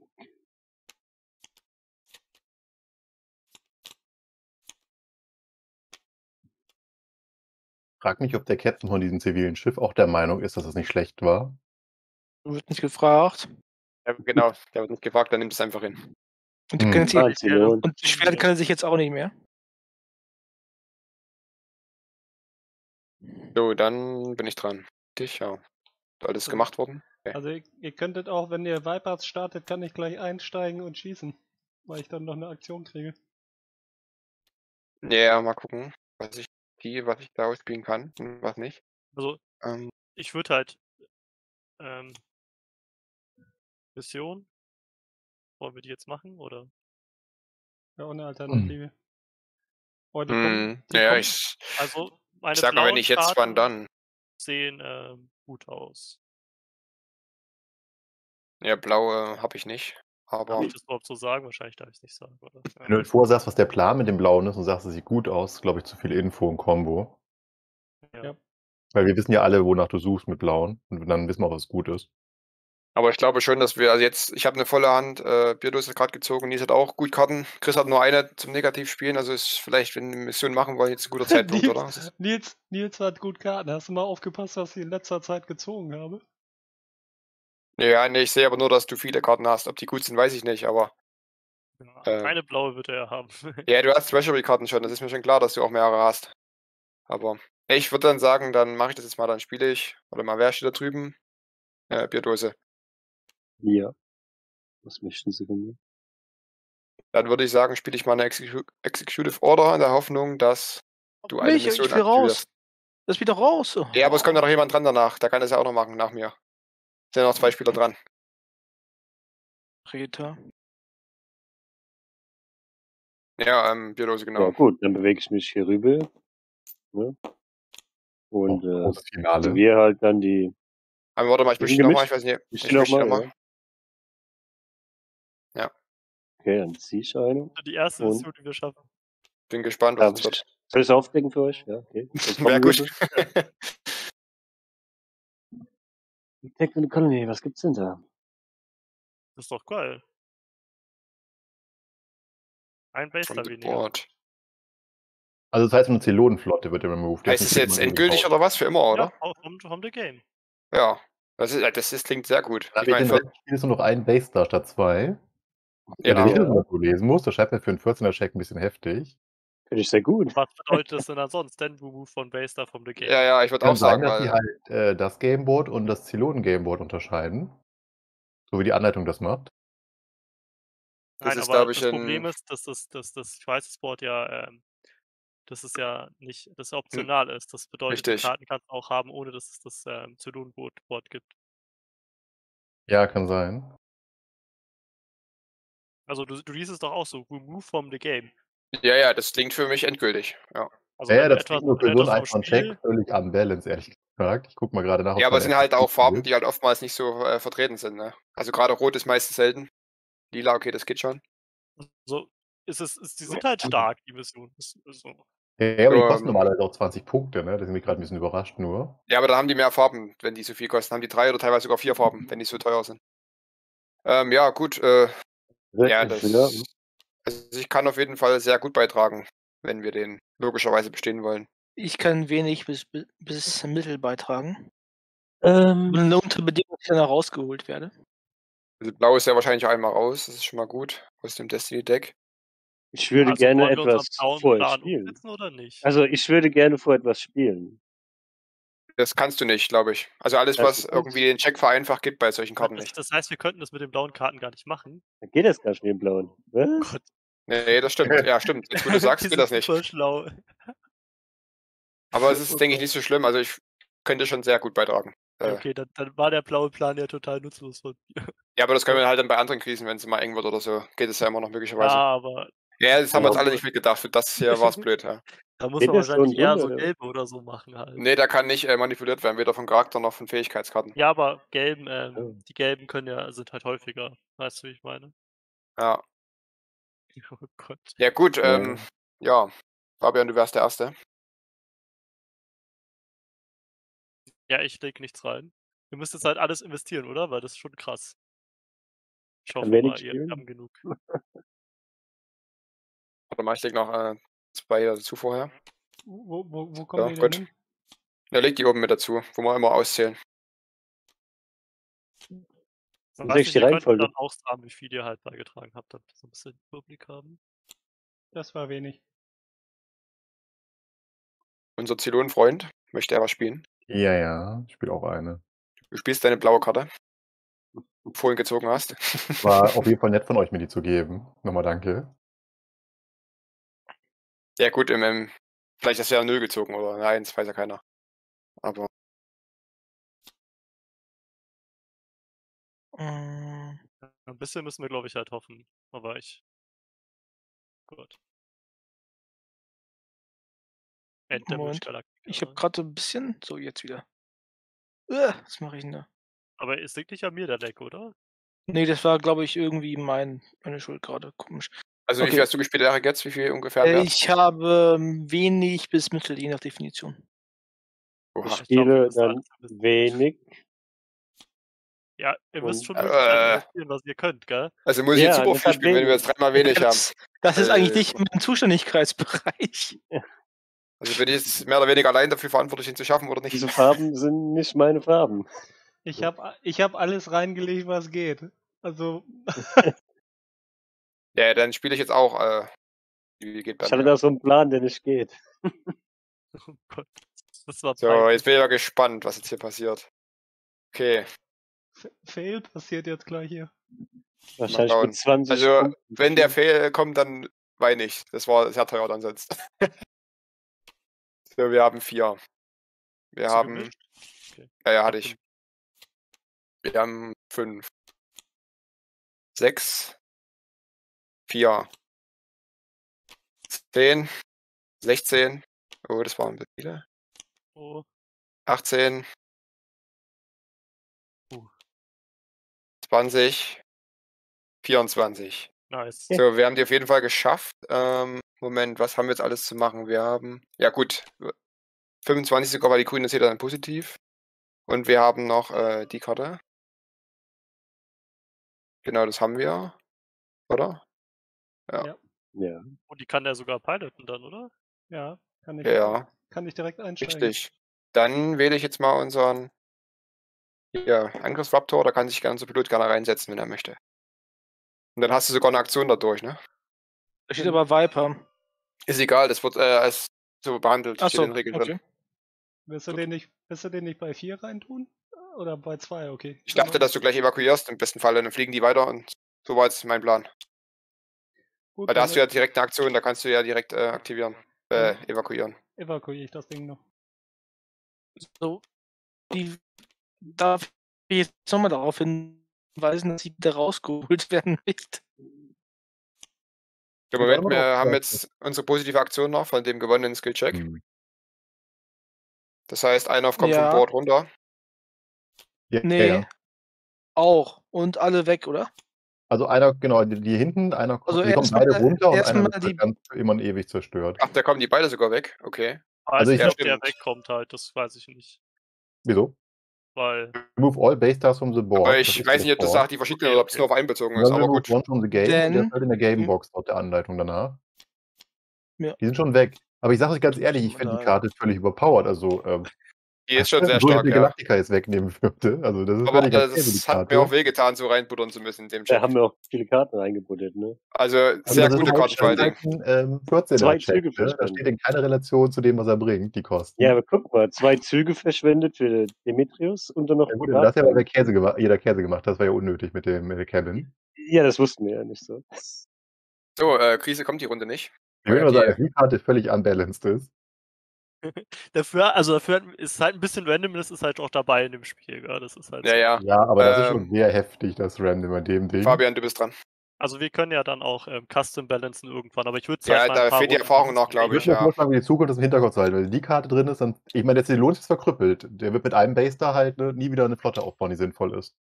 Frag mich, ob der Captain von diesem zivilen Schiff auch der Meinung ist, dass es nicht schlecht war. Wird nicht gefragt. Ja, genau, der wird nicht gefragt, dann nimmt es einfach hin. Und die können sich, Zylon. und beschweren kann er sich jetzt auch nicht mehr. So, dann bin ich dran. Dich, ja. Alles gemacht worden? Okay. Also ihr könntet auch, wenn ihr Vipers startet, kann ich gleich einsteigen und schießen. Weil ich dann noch eine Aktion kriege. Ja, mal gucken, was ich da ausspielen kann und was nicht. Also Ähm, ich würde halt Mission. Wollen wir die jetzt machen, oder? Ja, ohne Alternative. Oh, die ja, kommen- ich Also meine sag mal, wenn blauen nicht jetzt, wann Karten dann? sehen gut aus. Ja, blau habe ich nicht. Darf Aber ich das überhaupt so sagen? Wahrscheinlich darf ich es nicht sagen, oder? Wenn du halt vorher sagst, was der Plan mit dem Blauen ist und sagst, es sieht gut aus, glaube ich, zu viel Info im Kombo. Ja. Weil wir wissen ja alle, wonach du suchst mit Blauen. Und dann wissen wir auch, was gut ist. Aber ich glaube schon, dass wir, also jetzt, ich habe eine volle Hand, Bierdose hat gerade gezogen, Nils hat auch gut Karten. Chris hat nur eine zum Negativspielen, also ist vielleicht, wenn wir eine Mission machen wollen, jetzt ein guter Zeitpunkt, oder? Nils hat gut Karten. Hast du mal aufgepasst, was ich in letzter Zeit gezogen habe? Ja, nee, ich sehe aber nur, dass du viele Karten hast. Ob die gut sind, weiß ich nicht, aber. Eine blaue wird er haben. Ja, du hast Treasury-Karten schon, das ist mir schon klar, dass du auch mehrere hast. Aber ich würde dann sagen, dann mache ich das jetzt mal, dann spiele ich. Warte mal, wer steht da drüben? Bierdose. Ja. Was möchten Sie von mir? Dann würde ich sagen, spiele ich mal eine Executive Order in der Hoffnung, dass du eine Mich, Mission ich will raus. aktivierst. Lass mich doch raus. Oh. Ja, aber es kommt ja noch jemand dran danach. Der kann das ja auch noch machen, nach mir. Sind ja noch 2 Spieler dran. Rita. Ja, Bierdose, Ja, genau. gut, dann bewege ich mich hier rüber. Ne? Und Großes Finale. wir halt dann die. Aber warte mal, ich mische nochmal, ich weiß nicht. Ich Ich mische nochmal. Ja. Ja. Okay, dann ziehe ich eine. Die erste Und? Mission, die wir schaffen. Bin gespannt, was das wird. Soll ich es aufdecken für euch? Ja, okay. Wäre gut. Technical Colony, was gibt's denn da? Das ist doch geil. Ein Base From da the weniger. board. Also das heißt, eine Zylonenflotte wird removed. Heißt es jetzt endgültig oder was? Für immer, oder? Ja, from the game. Ja. Das klingt sehr gut. Dann Ich meine, Rest ist nur noch ein Base da statt 2. Wenn ja. du nicht das so lesen musst, das schreibt mir für einen 14er-Check ein bisschen heftig. Finde ich sehr gut. Was bedeutet das denn ansonsten? Then remove von Base da from the game. Ja, ich würde Kann auch sein, sagen, dass die weil halt das Gameboard und das Zylonen-Gameboard unterscheiden. So wie die Anleitung das macht. das Nein, ist, aber glaube ich, das Problem ein. ist, dass das Schweißboard ja, dass es ja nicht, dass es optional ist. Das bedeutet, die Richtig. Karten kannst du auch haben, ohne dass es das Zylonenboard gibt. Ja, kann sein. Also du liest es doch auch so, remove from the game. Ja, das klingt für mich endgültig. Ja. Also Ja, wenn du das etwas, klingt nur für wenn so etwas einen vom einfachen Spiel, Check völlig unbalanced, ehrlich gesagt. Ich guck mal gerade nach, ob Ja, aber es es sind halt auch Farben, die halt oftmals nicht so vertreten sind. Ne? Also gerade Rot ist meistens selten. Lila, okay, das geht schon. so die sind halt stark, die Missionen. So. Ja, aber die So, kosten normalerweise auch 20 Punkte, ne? Das sind mich gerade ein bisschen überrascht nur. Ja, aber da haben die mehr Farben, wenn die so viel kosten. Haben die 3 oder teilweise sogar 4 Farben, wenn die so teuer sind. Ja, gut. Ja, also ich kann auf jeden Fall sehr gut beitragen, wenn wir den logischerweise bestehen wollen. Ich kann wenig bis mittel beitragen. Ähm, Nur unter Bedingungen, dass ich dann da rausgeholt werde. Also Blau ist ja wahrscheinlich einmal raus. Das ist schon mal gut aus dem Destiny-Deck. ich würde Also gerne wollen wir unseren etwas blauen vorher Plan spielen. umsetzen oder nicht? Also ich würde gerne vor etwas spielen. Das kannst du nicht, glaube ich. Also alles, Das was ist irgendwie den Check vereinfacht, geht bei solchen Karten nicht. Das heißt, wir könnten das mit den blauen Karten gar nicht machen. Dann geht das gar nicht mit dem Blauen. Was? Gott, Nee, das stimmt. Ja, stimmt. Jetzt, wo du sagst, die geht das sind nicht. super schlau. Aber es ist, denke ich, nicht so schlimm. Also ich könnte schon sehr gut beitragen. Ja, okay, dann war der blaue Plan ja total nutzlos von mir. Ja, aber das können wir halt dann bei anderen Krisen, wenn es mal eng wird oder so, geht es ja immer noch möglicherweise. Ja, aber Ja, das haben wir uns Ja. alle nicht mitgedacht. Für das hier war es blöd, ja. da muss Geht man das so wahrscheinlich ein eher Wunder, so oder? gelbe oder so machen halt. Nee, der kann nicht manipuliert werden, weder von Charakter noch von Fähigkeitskarten. Ja, aber gelben, Oh. die gelben sind halt häufiger. Weißt du, wie ich meine? Ja. Oh Gott. Ja, gut, Ja. ja. Fabian, du wärst der Erste. Ja, ich leg nichts rein. Ihr müsst jetzt halt alles investieren, oder? Weil das ist schon krass. Ich hoffe wenig mal, ihr spielen? habt genug. Warte mal, ich leg noch 2 dazu vorher. Wo kommen Ja, die denn gut. hin? Ja, leg die oben mit dazu, wo wir immer auszählen. Man Sag weiß ich nicht, die ihr könnt Reihenfolge? dann auch sagen, wie viel ihr halt beigetragen habt, damit wir so ein bisschen Überblick haben. Das war wenig. Unser Zylon-Freund, möchte er was spielen? Ja, ich spiele auch eine. Du spielst deine blaue Karte. Vorhin gezogen hast. War auf jeden Fall nett von euch, mir die zu geben. Nochmal danke. Ja, gut, vielleicht hast du ja 0 gezogen oder eine 1, weiß ja keiner. Aber Mm, Ein bisschen müssen wir, glaube ich, halt hoffen. Aber gut. Endemol Moment. Galactica. ich habe gerade ein bisschen. So, jetzt wieder. Was mache ich denn da? Aber es liegt nicht an mir, der Deck, oder? Nee, das war, glaube ich, irgendwie meine Schuld gerade. Komisch. Also wie Okay. viel hast du gespielt, Erik, jetzt? Wie viel ungefähr Wert? Ich habe wenig bis mittel, je nach Definition. Oha. Ich Ich glaub, wir spiele müssen dann alles ein bisschen- wenig. Ja, ihr müsst Und- schon wirklich alles investieren, was ihr könnt, gell? Also muss ich jetzt Ja, super viel deshalb spielen, wenn wir jetzt dreimal wenig haben. Das ist eigentlich Also- nicht mein Zuständigkeitsbereich. Also bin ich jetzt mehr oder weniger allein dafür verantwortlich, ihn zu schaffen oder nicht? Diese Farben sind nicht meine Farben. Ich hab alles reingelegt, was geht. Also, Ja, dann spiele ich jetzt auch. Wie geht bei Ich hatte mir? da so einen Plan, der nicht geht. Oh Gott. Das war So, peinlich. jetzt bin ich ja gespannt, was jetzt hier passiert. Okay, Fail passiert jetzt gleich hier. Wahrscheinlich schauen. mit 20 also Punkten. wenn der Fail kommt, dann weine ich. Das war sehr teuer dann sonst. So, wir haben 4. Wir Hast du haben... gemischt? Okay. Ja, hatte ich. Wir haben 5. 6. 4. 10. 16. Oh, das waren viele. Oh. 18. 20. 24. Nice. Ja. So, wir haben die auf jeden Fall geschafft. Moment, was haben wir jetzt alles zu machen? Wir haben... Ja gut. 25 sogar, weil die grüne Seele dann positiv. Und wir haben noch die Karte. Genau, das haben wir. Oder? Ja. Und die kann er sogar piloten dann, oder? Ja, kann ich, Ja, kann ich direkt einsteigen. richtig. Dann wähle ich jetzt mal unseren Angriffsraptor. Da kann sich unser Pilot gerne reinsetzen, wenn er möchte. Und dann hast du sogar eine Aktion dadurch, ne? Da steht aber Viper. Ist egal, das wird als so behandelt. Steht Achso, in den Regeln okay. drin. Willst du den nicht bei 4 reintun? Oder bei 2? Okay. Ich dachte, dass du gleich evakuierst, im besten Fall, dann fliegen die weiter und so war jetzt mein Plan. Gut, Weil da dann hast du ja direkt eine Aktion, da kannst du ja direkt aktivieren, evakuieren. evakuiere ich das Ding noch. So, darf ich jetzt nochmal darauf hinweisen, dass sie wieder rausgeholt werden nicht. Im Moment, warte mal wir drauf, haben ja. jetzt unsere positive Aktion noch von dem gewonnenen Skillcheck. Hm. Das heißt, einer kommt Ja. vom Board runter. Ja, Nee, ja. auch. Und alle weg, oder? Also einer, genau, die hinten, einer Also die kommen beide erstmal- runter und erstmal einer wird die- ganz für immer und ewig zerstört. Ach, da kommen die beide sogar weg. Okay. Also ich ob glaub- der wegkommt halt, das weiß ich nicht. Wieso? Weil, Remove all base stars from the board. Aber Das ich ist weiß der nicht, ob das Board. sagt, die verschiedenen oder ob es nur auf einen bezogen ist. Dann Aber remove gut. one from the game. Denn- Der ist halt in der Gamebox laut der Anleitung danach. Ja. Die sind schon weg. Aber ich sage euch ganz ehrlich, ich finde die Karte völlig überpowered. Also, Die ist schon sehr so stark, die ja. Galactica jetzt wegnehmen würde. Also, das ist Aber völlig okay, die das hat Karte. mir auch wehgetan, so reinbuttern zu müssen in dem Da Check. haben wir auch viele Karten reingebuddelt, ne? Also Also sehr das ist gute halt Karten vor allen Dingen. halt ein 14er Zwei Check, Züge ne? Da verschwendet. steht in keiner Relation zu dem, was er bringt, die Kosten. Ja, aber guck mal, 2 Züge verschwendet für Demetrius und dann noch. Ja gut, aber das hat ja aber jeder Käse gemacht. Das war ja unnötig mit dem Cabin. Ja, das wussten wir ja nicht so. So, Krise kommt die Runde nicht. Ich will Ja, nur die- sagen, dass die Karte völlig unbalanced ist. dafür ist halt ein bisschen Randomness ist halt auch dabei in dem Spiel, gell? Das ist halt Ja, so. ja. Ja, aber das ist schon Ähm, sehr heftig, das Random bei dem Ding. Fabian, du bist dran. Also wir können ja dann auch Custom balancen irgendwann, aber ich würde Ja, halt mal da ein paar fehlt die Runden Erfahrung dieses noch, glaub Ich ich. würde mir ja. vorschlagen, wie die Zukunft das im Hinterkopf zu halten. Wenn die Karte drin ist, dann. Ich meine, jetzt der Lohn ist verkrüppelt. Der wird mit einem Base da halt nie wieder eine Flotte aufbauen, die sinnvoll ist.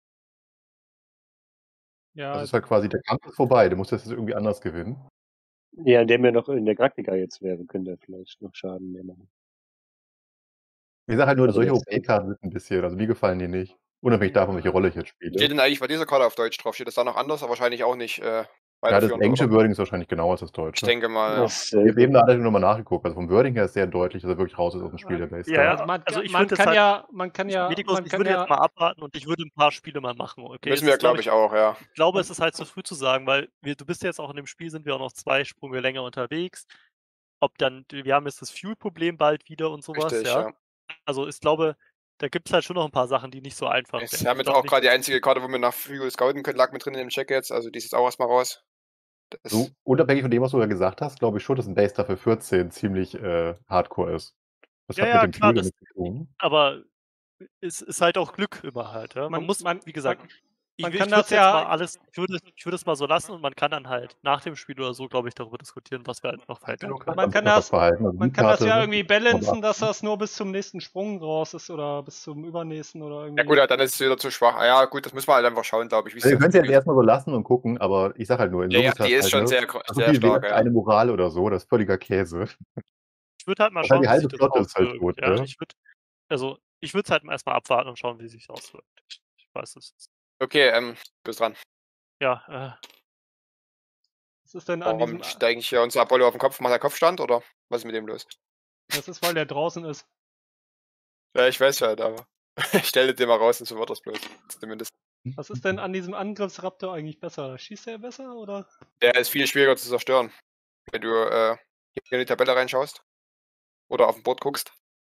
Ja, Das ist halt quasi, der Kampf ist vorbei. Der muss das jetzt irgendwie anders gewinnen. Ja, indem er noch in der Galactica jetzt wäre, könnte er vielleicht noch Schaden mehr machen. Ich sage halt nur, Also solche das ist- OP-Karten sind ein bisschen. Also, mir gefallen die nicht. Unabhängig davon, welche Rolle ich jetzt Steht spiele. denn eigentlich bei dieser Karte auf Deutsch drauf? Steht das da noch anders? Aber wahrscheinlich auch nicht Ja, das weiterführend, englische oder? Wording ist wahrscheinlich genauer als das Ich deutsche. denke mal, ja. Das, Ich habe eben da alle nochmal nachgeguckt. Also vom Wording her ist sehr deutlich, dass er wirklich raus ist aus dem Spiel der Base. Ja, ja. also Also ich man würde es kann halt- ja, man kann ja, Medikus, man ich kann würde ja, jetzt mal abwarten und ich würde ein paar Spiele mal machen. Okay, Müssen es wir, ist, glaub glaube ich, auch, ja. Ich glaube, es ist halt zu früh zu sagen, weil du bist jetzt auch in dem Spiel, sind wir auch noch 2 Sprünge länger unterwegs. Ob dann, wir haben jetzt das Fuel-Problem bald wieder und sowas, Richtig, ja. ja. Also ich glaube, da gibt es halt schon noch ein paar Sachen, die nicht so einfach Wir wären. haben Ich jetzt glaub auch nicht, gerade die einzige Karte, wo wir nach Fuel scouten können, lag mit drin in dem Check jetzt. Also die ist jetzt auch erstmal raus. Das, So, unabhängig von dem, was du ja gesagt hast, glaube ich schon, dass ein Base dafür 14 ziemlich hardcore ist. Das Ja, hat ja, mit dem klar, Tool das- damit zu tun. aber es ist halt auch Glück immer halt. Ja? Man muss, wie gesagt, Man Ich kann würde das jetzt ja- mal alles, ich würde es mal so lassen und man kann dann halt nach dem Spiel oder so, glaube ich, darüber diskutieren, was wir halt noch weiter. Man kann das das, verhalten. Also man die kann das Karte, ja ne? irgendwie balancen, dass das nur bis zum nächsten Sprung raus ist oder bis zum übernächsten oder irgendwie. Ja gut, dann ist es wieder zu schwach. Ah, ja gut, das müssen wir halt einfach schauen, glaube ich. wie es Also ihr dann könnt es jetzt spielt. erstmal so lassen und gucken, aber ich sag halt nur, in Ja, Summe ja, ist das die ist halt, schon ne, sehr, so sehr viel stark, wert, ja. eine Moral oder so, das ist völliger Käse. Ich würde halt mal Auch weil schauen, die wie halbe sich das Flotte ist halt auswirkt. tot, Ja, ne? ich würde es halt erstmal abwarten und schauen, wie sich auswirkt. Ich weiß es. Okay, du bist dran. Ja, Was ist denn an Warum diesem. steigt eigentlich hier unser Apollo auf den Kopf? Macht er Kopfstand oder was ist mit dem los? Das ist, weil der draußen ist. Ja, ich weiß halt, aber ich stelle dir mal raus und so wird das bloß. Zumindest. Was ist denn an diesem Angriffsraptor eigentlich besser? Schießt er besser oder? Der ist viel schwieriger zu zerstören. Wenn du hier in die Tabelle reinschaust oder auf dem Board guckst.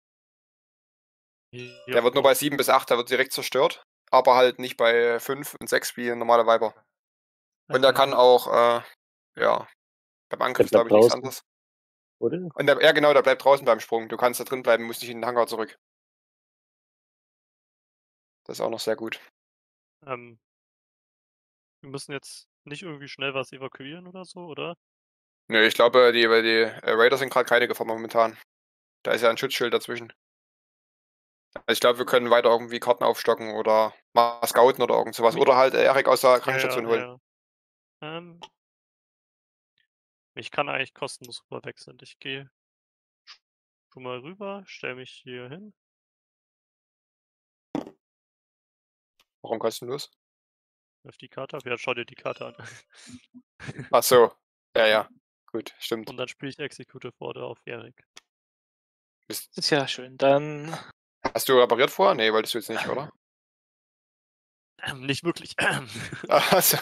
Der wird nur bei 7 bis 8, der wird direkt zerstört. Aber halt nicht bei 5 und 6 wie ein normaler Viper. Und der kann auch, ja, beim Angriff Der glaube bleibt ich nichts draußen. anderes. Oder? Und ja genau, der bleibt draußen beim Sprung. Du kannst da drin bleiben, musst nicht in den Hangar zurück. Das ist auch noch sehr gut. wir müssen jetzt nicht irgendwie schnell was evakuieren oder so, oder? Nö, ich glaube, die Raiders sind gerade keine Gefahr momentan. Da ist ja ein Schutzschild dazwischen. Also ich glaube, wir können weiter irgendwie Karten aufstocken oder mal scouten oder irgend sowas. Oder halt Erik aus der Krankenstation holen. Ja. Ich kann eigentlich kostenlos rüber wechseln. Ich gehe schon mal rüber, stelle mich hier hin. Warum kostenlos? Auf die Karte ab. Ja, schau dir die Karte an. Ach so. Ja. Gut, stimmt. Und dann spiele ich Executive Order auf Erik. Ist ja schön. Dann Hast du repariert vorher? Nee, wolltest du jetzt nicht, oder? Nicht wirklich. Achso.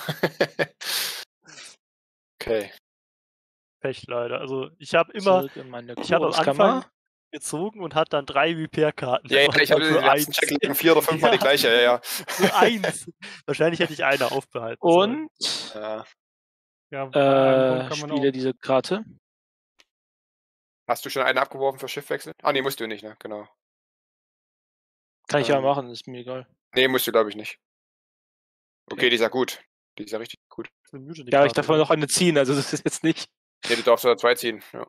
Okay. Pech leider. Also ich habe immer, zurück in meine ich habe am Kuros-Kammer. Anfang gezogen und hatte dann 3 Repair-Karten. Ja, Das war ich habe nur den ersten Check lagen 4 oder 5 Mal die Ja. gleiche, ja. Nur 1. Wahrscheinlich hätte ich eine aufbehalten sollen. Und Ja. Ja, bei einem Punkt kann man spiele auch. diese Karte. Hast du schon einen abgeworfen für Schiffwechsel? Ah, nee, musst du nicht, ne? Genau. Kann ich ja Ähm, machen, ist mir egal. Nee, musst du, glaube ich, nicht. Okay, Okay. die ist ja gut. Die ist ja richtig gut. Das ist eine Mutiny Ja, ich Karte, darf mal oder? noch eine ziehen, also das ist jetzt nicht. Nee, du darfst sogar 2 ziehen. Ja.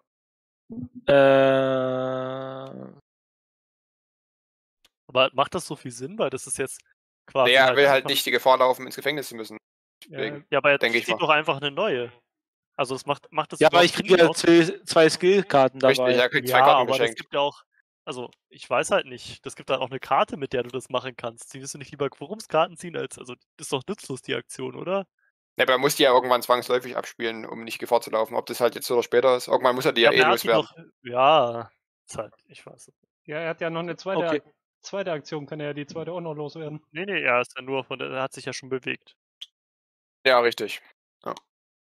Aber macht das so viel Sinn? Weil das ist jetzt quasi. Nee, er will halt einfach- nicht die Gefahr laufen, ins Gefängnis zu müssen. Ja, Deswegen. Ja, aber jetzt denke ich steht mal. doch einfach eine neue. Also es macht das Ja, aber überhaupt ich kriege Sinn, ja auch- zwei Skill-Karten Richtig, dabei. er kriegt 2 Ja, Karten aber das geschenkt. gibt ja auch. Also, ich weiß halt nicht. Das gibt halt auch eine Karte, mit der du das machen kannst. Willst du nicht lieber Quorumskarten ziehen als. Also, das ist doch nutzlos, die Aktion, oder? Ja, aber er muss die ja irgendwann zwangsläufig abspielen, um nicht Gefahr zu laufen. Ob das halt jetzt oder später ist. Irgendwann muss er die ja aber eh er hat die loswerden. noch. Ja, ist halt, ich weiß es. Ja, er hat ja noch eine zweite, Okay. zweite Aktion, kann er ja die zweite auch noch loswerden. Nee, er ist ja nur von der. Er hat sich ja schon bewegt. Ja, richtig. Ja.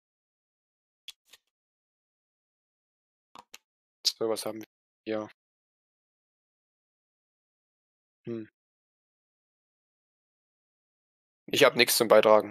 So, was haben wir hier? Ich habe nichts zum Beitragen.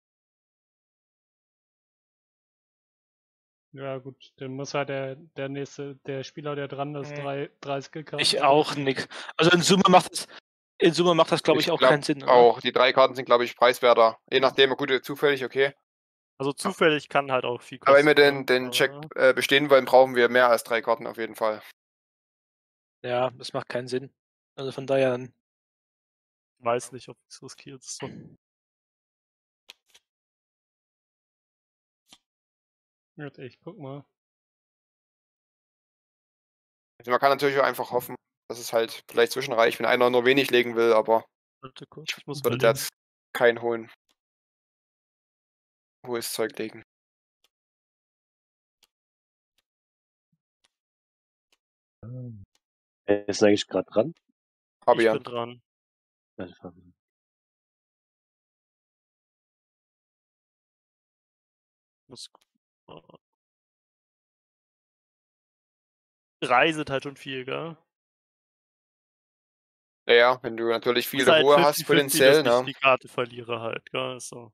Ja, gut, dann muss halt der nächste, der Spieler, der dran ist, drei Skillkarten. Ich auch nix. Also in Summe macht das, glaube ich, auch glaub keinen Sinn. Oder? Auch die 3 Karten sind, glaube ich, preiswerter. Je nachdem, gut, zufällig, okay. Also, zufällig kann halt auch viel Aber wenn wir kosten, den ne? Check Aber- bestehen wollen, brauchen wir mehr als 3 Karten auf jeden Fall. Ja, das macht keinen Sinn. Also von daher, Weiß nicht, ob ich es riskiere. Das ist so. Warte, ich guck mal. Also man kann natürlich auch einfach hoffen, dass es halt vielleicht zwischenreicht, wenn einer nur wenig legen will, aber Warte kurz, ich muss würde überlegen. der jetzt kein hohes Zeug legen. Er ist eigentlich gerade dran. Ich Fabian. bin dran. Also, Fabian. Muss. Reiset halt schon viel, gell? Ja, wenn du natürlich Ist viele halt Ruhe hast, 50-50, potenziell, dass ich ne? die Karte verliere halt, gell? So.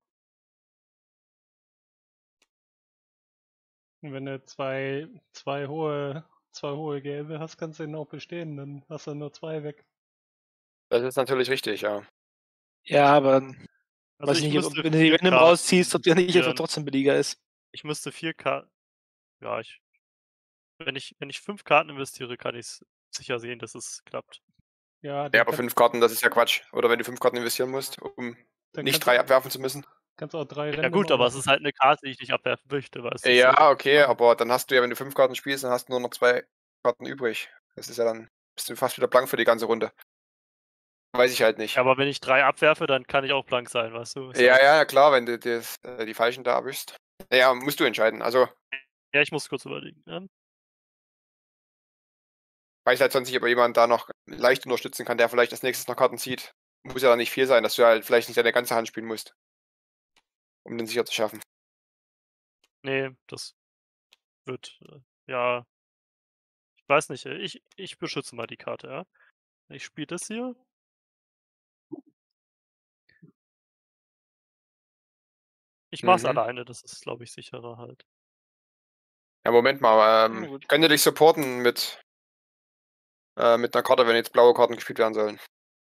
Und wenn du zwei hohe gelbe hast, kannst du den auch bestehen, dann hast du nur 2 weg. Das ist natürlich richtig, ja. ja, aber Also Weiß ich nicht, ob, müsste wenn du die 4 Random Karten rausziehst, ob der nicht einfach investieren. trotzdem billiger ist. Ich müsste 4 Karten. Ja, wenn ich 5 Karten investiere, kann ich sicher sehen, dass es klappt. Ja, Ja, dann aber 5 Karten, das ist ja Quatsch. Oder wenn du 5 Karten investieren musst, um dann nicht kannst 3 du, abwerfen zu müssen. kannst du auch 3 Ja Rennen gut, mal aber es machen. ist halt eine Karte, die ich nicht abwerfen möchte, weißt du? Ja, okay, aber dann hast du ja, wenn du 5 Karten spielst, dann hast du nur noch 2 Karten übrig. Das ist ja dann, bist du fast wieder blank für die ganze Runde. Weiß ich halt nicht. Ja, aber wenn ich 3 abwerfe, dann kann ich auch blank sein, weißt du? Ist Ja, halt- ja, klar, wenn du die Falschen da erwischst. Ja, musst du entscheiden. Also, Ja, ich muss kurz überlegen. weiß halt sonst nicht, ob jemand da noch leicht unterstützen kann, der vielleicht als nächstes noch Karten zieht. Muss ja dann nicht viel sein, dass du halt vielleicht nicht deine ganze Hand spielen musst. Um den sicher zu schaffen. Nee, das wird, ja. Ich weiß nicht, ich beschütze mal die Karte, ja. Ich spiele das hier. Ich mach's Mhm. alleine, das ist, glaube ich, sicherer halt. Ja, Moment mal. Na gut. Könnt ihr dich supporten mit einer Karte, wenn jetzt blaue Karten gespielt werden sollen?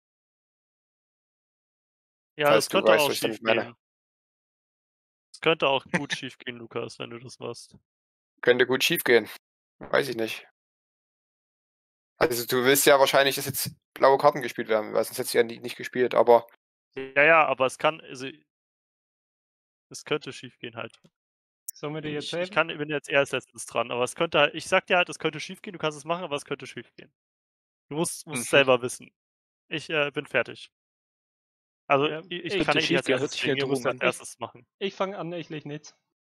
Ja, Falls das du könnte weißt, auch was ich damit schief meine. gehen. Es könnte auch gut schief gehen, Lukas, wenn du das machst. Könnte gut schief gehen. Weiß ich nicht. Also du willst ja wahrscheinlich, dass jetzt blaue Karten gespielt werden, weil sonst hättest du ja nicht gespielt, aber Ja, aber es kann, also es könnte schief gehen halt. Sollen wir dir jetzt Ich helfen? bin jetzt erst letztens dran, aber es könnte halt, ich sag dir halt, es könnte schief gehen, du kannst es machen, aber es könnte schief gehen. Du musst Mhm. selber wissen. Ich bin fertig. Also Ja, ich ich kann könnte nicht schief als gehen, hört erstes sich wie eine springen, ihr müsst Drohung als an. erstes machen. Ich fange an, ich leg nichts.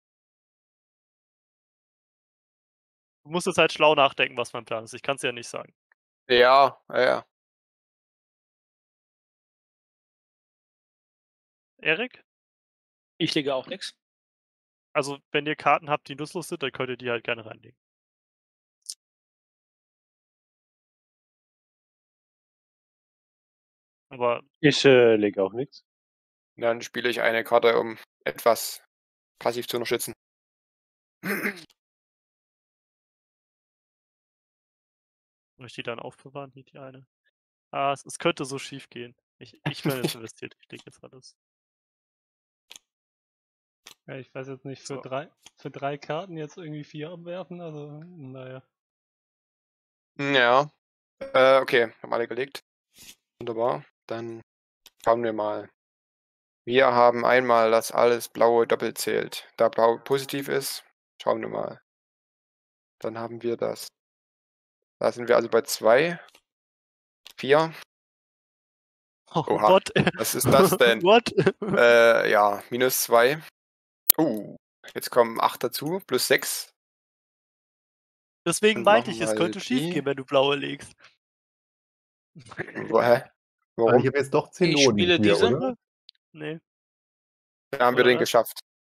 Du musst jetzt halt schlau nachdenken, was mein Plan ist. Ich kann es ja nicht sagen. ja. Erik? Ich lege auch nichts. Also wenn ihr Karten habt, die nutzlos sind, dann könnt ihr die halt gerne reinlegen. Aber Ich lege auch nichts. Dann spiele ich eine Karte, um etwas passiv zu unterstützen. soll ich die dann aufbewahren, die eine? Ah, es könnte so schief gehen. Ich bin jetzt investiert, ich lege jetzt alles. Ja, ich weiß jetzt nicht, So. für 3 Karten jetzt irgendwie 4 abwerfen, also naja. Ja. Okay, haben alle gelegt. Wunderbar. Dann schauen wir mal. Wir haben einmal, dass alles Blaue doppelt zählt. Da Blau positiv ist, schauen wir mal. Dann haben wir das. Da sind wir also bei 2. 4. Oh, Oha, what? was ist das denn? What? Ja, -2. Jetzt kommen 8 dazu, plus 6. Deswegen Dann meinte machen ich, wir es halt könnte schief die. gehen, wenn du blaue legst. Hä? Also Warum? ich habe jetzt doch 10 Ich Lohnen spiele hier, diese. oder? Nee. Da haben wir Oder den was? geschafft.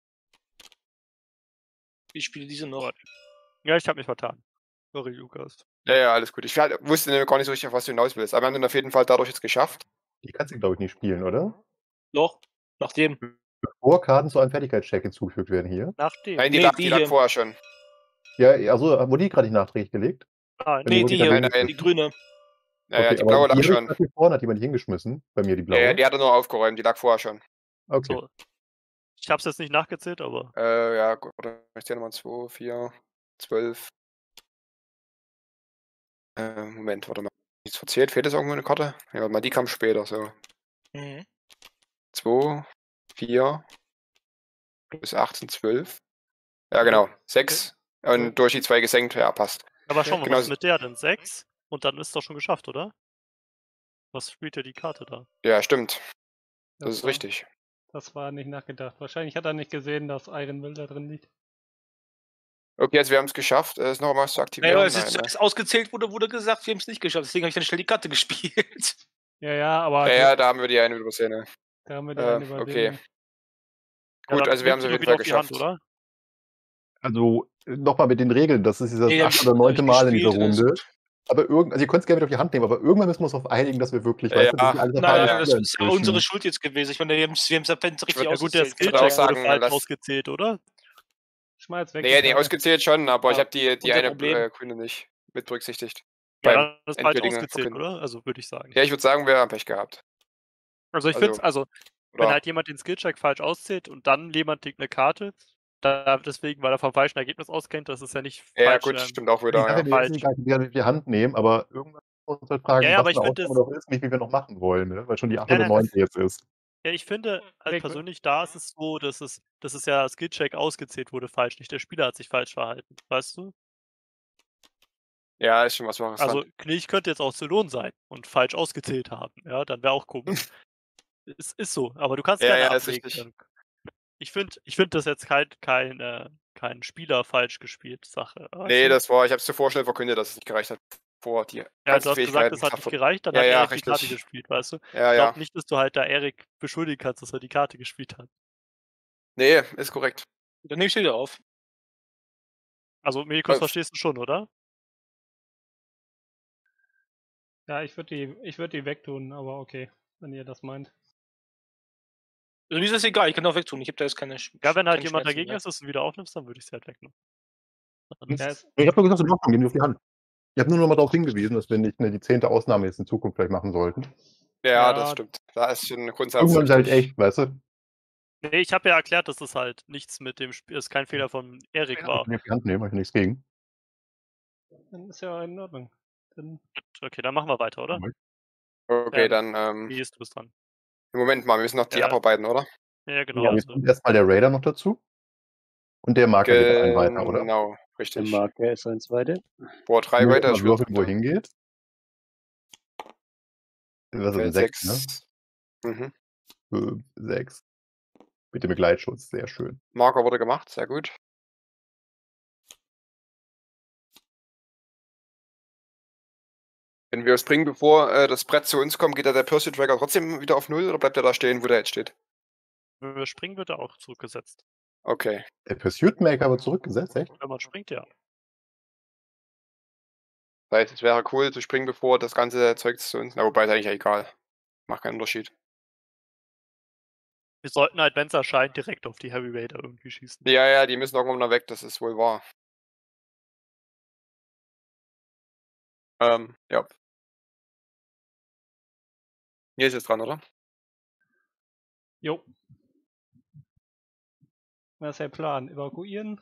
Ich spiele diese noch. What? Ja, ich habe mich vertan. Sorry, Lukas. Ja, alles gut. Ich wusste nämlich gar nicht so richtig, auf was du hinaus willst. Aber wir haben den auf jeden Fall dadurch jetzt geschafft. Die kannst du, glaube ich, nicht spielen, oder? Doch. Nachdem. Bevor Karten zu einem Fertigkeitscheck hinzugefügt werden hier. Nachdem. Nein, die Nee, lag, die die lag hier. vorher schon. Ja, also wurde die gerade nicht nachträglich gelegt? Nein. Bei mir Nee, wurde die gerade hier. Nein, Die grüne. Ja, Okay, die aber blaue die lag habe ich schon. gerade hier vorne, hat jemand hingeschmissen. Bei mir die blaue. Ja, die hat er nur aufgeräumt, die lag vorher schon. Okay. So. Ich habe es jetzt nicht nachgezählt, aber Ja, gut. Oder ich zähle nochmal 2, 4, 12. Moment, warte mal. Nichts verzählt? Fehlt jetzt irgendwo eine Karte? Ja, warte mal, die kam später, so. Mhm. 2, 4, plus 18, 12. Ja, genau. 6. Und durch die 2 gesenkt, ja, passt. aber schau mal, genau was so. mit der denn? 6? Und dann ist doch schon geschafft, oder? Was spielt ja die Karte da? Ja, stimmt. Das ist war- richtig. Das war nicht nachgedacht. Wahrscheinlich hat er nicht gesehen, dass Iron Will da drin liegt. Okay, also wir haben es geschafft, es noch mal zu aktivieren. Naja, es Nein, ist ne? als ausgezählt wurde gesagt, wir haben es nicht geschafft. Deswegen habe ich dann schnell die Karte gespielt. Ja, aber Ja, da haben wir die eine übersehen. Ne? da haben wir die eine Okay. übersehen. Gut, dann also wir haben nimmst es du auf doch jeden wieder Fall auf die Hand, geschafft. oder? Also nochmal mit den Regeln. Das ist das Nee, hab 8. ich- oder 9. hab ich Mal in dieser gespielt, alles Runde. gut. Aber also ihr könnt es gerne mit auf die Hand nehmen, aber irgendwann müssen wir uns darauf einigen, dass wir wirklich, Ja, weißt du, das sind alles Nein, erfahrene nein, das Spieler ist ja inzwischen. unsere Schuld jetzt gewesen. Ich meine, wir haben es richtig würd- Ja gut, der ausgezählt. würde auch Skillcheck sagen, wurde falsch lass- ausgezählt, oder? Schmalz weg. Nee, die Karte. ausgezählt schon, aber ich Ja, habe die unser eine Problem. Grüne nicht mit berücksichtigt. Ja, Beim das ist falsch endgültigen ausgezählt, Verkünden. oder? Also würde ich sagen. Ja, ich würde sagen, wir haben Pech gehabt. Also ich also- finde es, also Wenn Oder? halt jemand den Skillcheck falsch auszählt und dann jemand legt eine Karte, deswegen, weil er vom falschen Ergebnis auskennt, das ist ja nicht Ja, falsch. gut, stimmt auch Die wieder. Sache, Ja. die falsch. ist gar nicht, wie wir Hand nehmen, aber irgendwann muss man uns halt fragen, Ja, aber was ich eine finde Ausnahme noch ist, nicht wie wir noch machen wollen, ne? Weil schon die 8 oder nein. 9 jetzt ist. Ja, ich finde halt Weg- persönlich, da ist es so, dass es ja Skillcheck ausgezählt wurde falsch, nicht der Spieler hat sich falsch verhalten, weißt du? Ja, ist schon was Wahres Also dran. Knilch könnte jetzt auch Zylon sein und falsch ausgezählt haben, ja, dann wäre auch komisch. Es ist so, aber du kannst Ja, gerne ja, ist abwägen. richtig. Ich finde das jetzt kein Spieler falsch gespielt Sache. weißt Nee, du? ich habe es zuvor schnell verkündet, dass es nicht gereicht hat. Vor die Ja, ganzen du hast gesagt, Fähigkeiten. es hat nicht gereicht, dann Ja, hat ja, Erik die Karte richtig. gespielt, weißt du? Ja, Ich ja. glaube nicht, dass du halt da Erik beschuldigen kannst, dass er die Karte gespielt hat. Nee, ist korrekt. Dann nehme ich wieder auf. Also Medikus Was? verstehst du schon, oder? Ja, ich würd die wegtun, aber okay, wenn ihr das meint. Also mir ist das egal, ich kann auch wegtun. Ich habe da jetzt keine Ja, wenn halt keine jemand Schmerzen dagegen mehr. ist, dass du wieder aufnimmst, dann würde ich sie halt wegnehmen. Ja, es, Ich habe nur gesagt, in Ordnung, gehen wir auf die Hand. Ich habe nur noch mal darauf hingewiesen, dass wir nicht die 10. Ausnahme jetzt in Zukunft vielleicht machen sollten. Ja, Ja. das stimmt. Da ist schon ein Grundsatz. Irgendwann ist halt richtig. echt, weißt du? Nee, ich habe ja erklärt, dass das halt nichts mit dem Spiel, es kein Fehler von Erik Ich war. kann auf die Hand nehmen, habe ich nichts gegen. dann ist ja in Ordnung. Dann, Okay, dann machen wir weiter, oder? Okay, dann, Nils, du bist dran. Moment mal, wir müssen noch die Ja. abarbeiten, oder? Ja, genau. Ja, jetzt kommt erstmal der Raider noch dazu. Und der Marker geht einen weiter, oder? Genau, Der richtig. Marker ist eins weiter. Boah, 3 Nur weiter mal ist würfeln, wo er hingeht. Was ist ein 6, ne? 6. Mhm. 5, 6. Mit dem Begleitschutz, sehr schön. Marker wurde gemacht, sehr gut. Wenn wir es bringen, bevor das Brett zu uns kommt, geht da der Percy Tracker trotzdem wieder auf 0 oder bleibt er da stehen, wo der jetzt steht? Wenn wir springen, wird er auch zurückgesetzt. Okay. Der Pursuit Maker wird zurückgesetzt, echt? Wenn man springt, ja. Das heißt, es wäre cool zu springen, bevor das ganze Zeug zu uns. Na, wobei ist eigentlich egal. Macht keinen Unterschied. Wir sollten halt, wenn es erscheint, direkt auf die Heavy Raider irgendwie schießen. Ja, ja, die müssen irgendwann mal weg, das ist wohl wahr. Ja. Hier ist jetzt dran, oder? jo. Was ist der Plan? Evakuieren?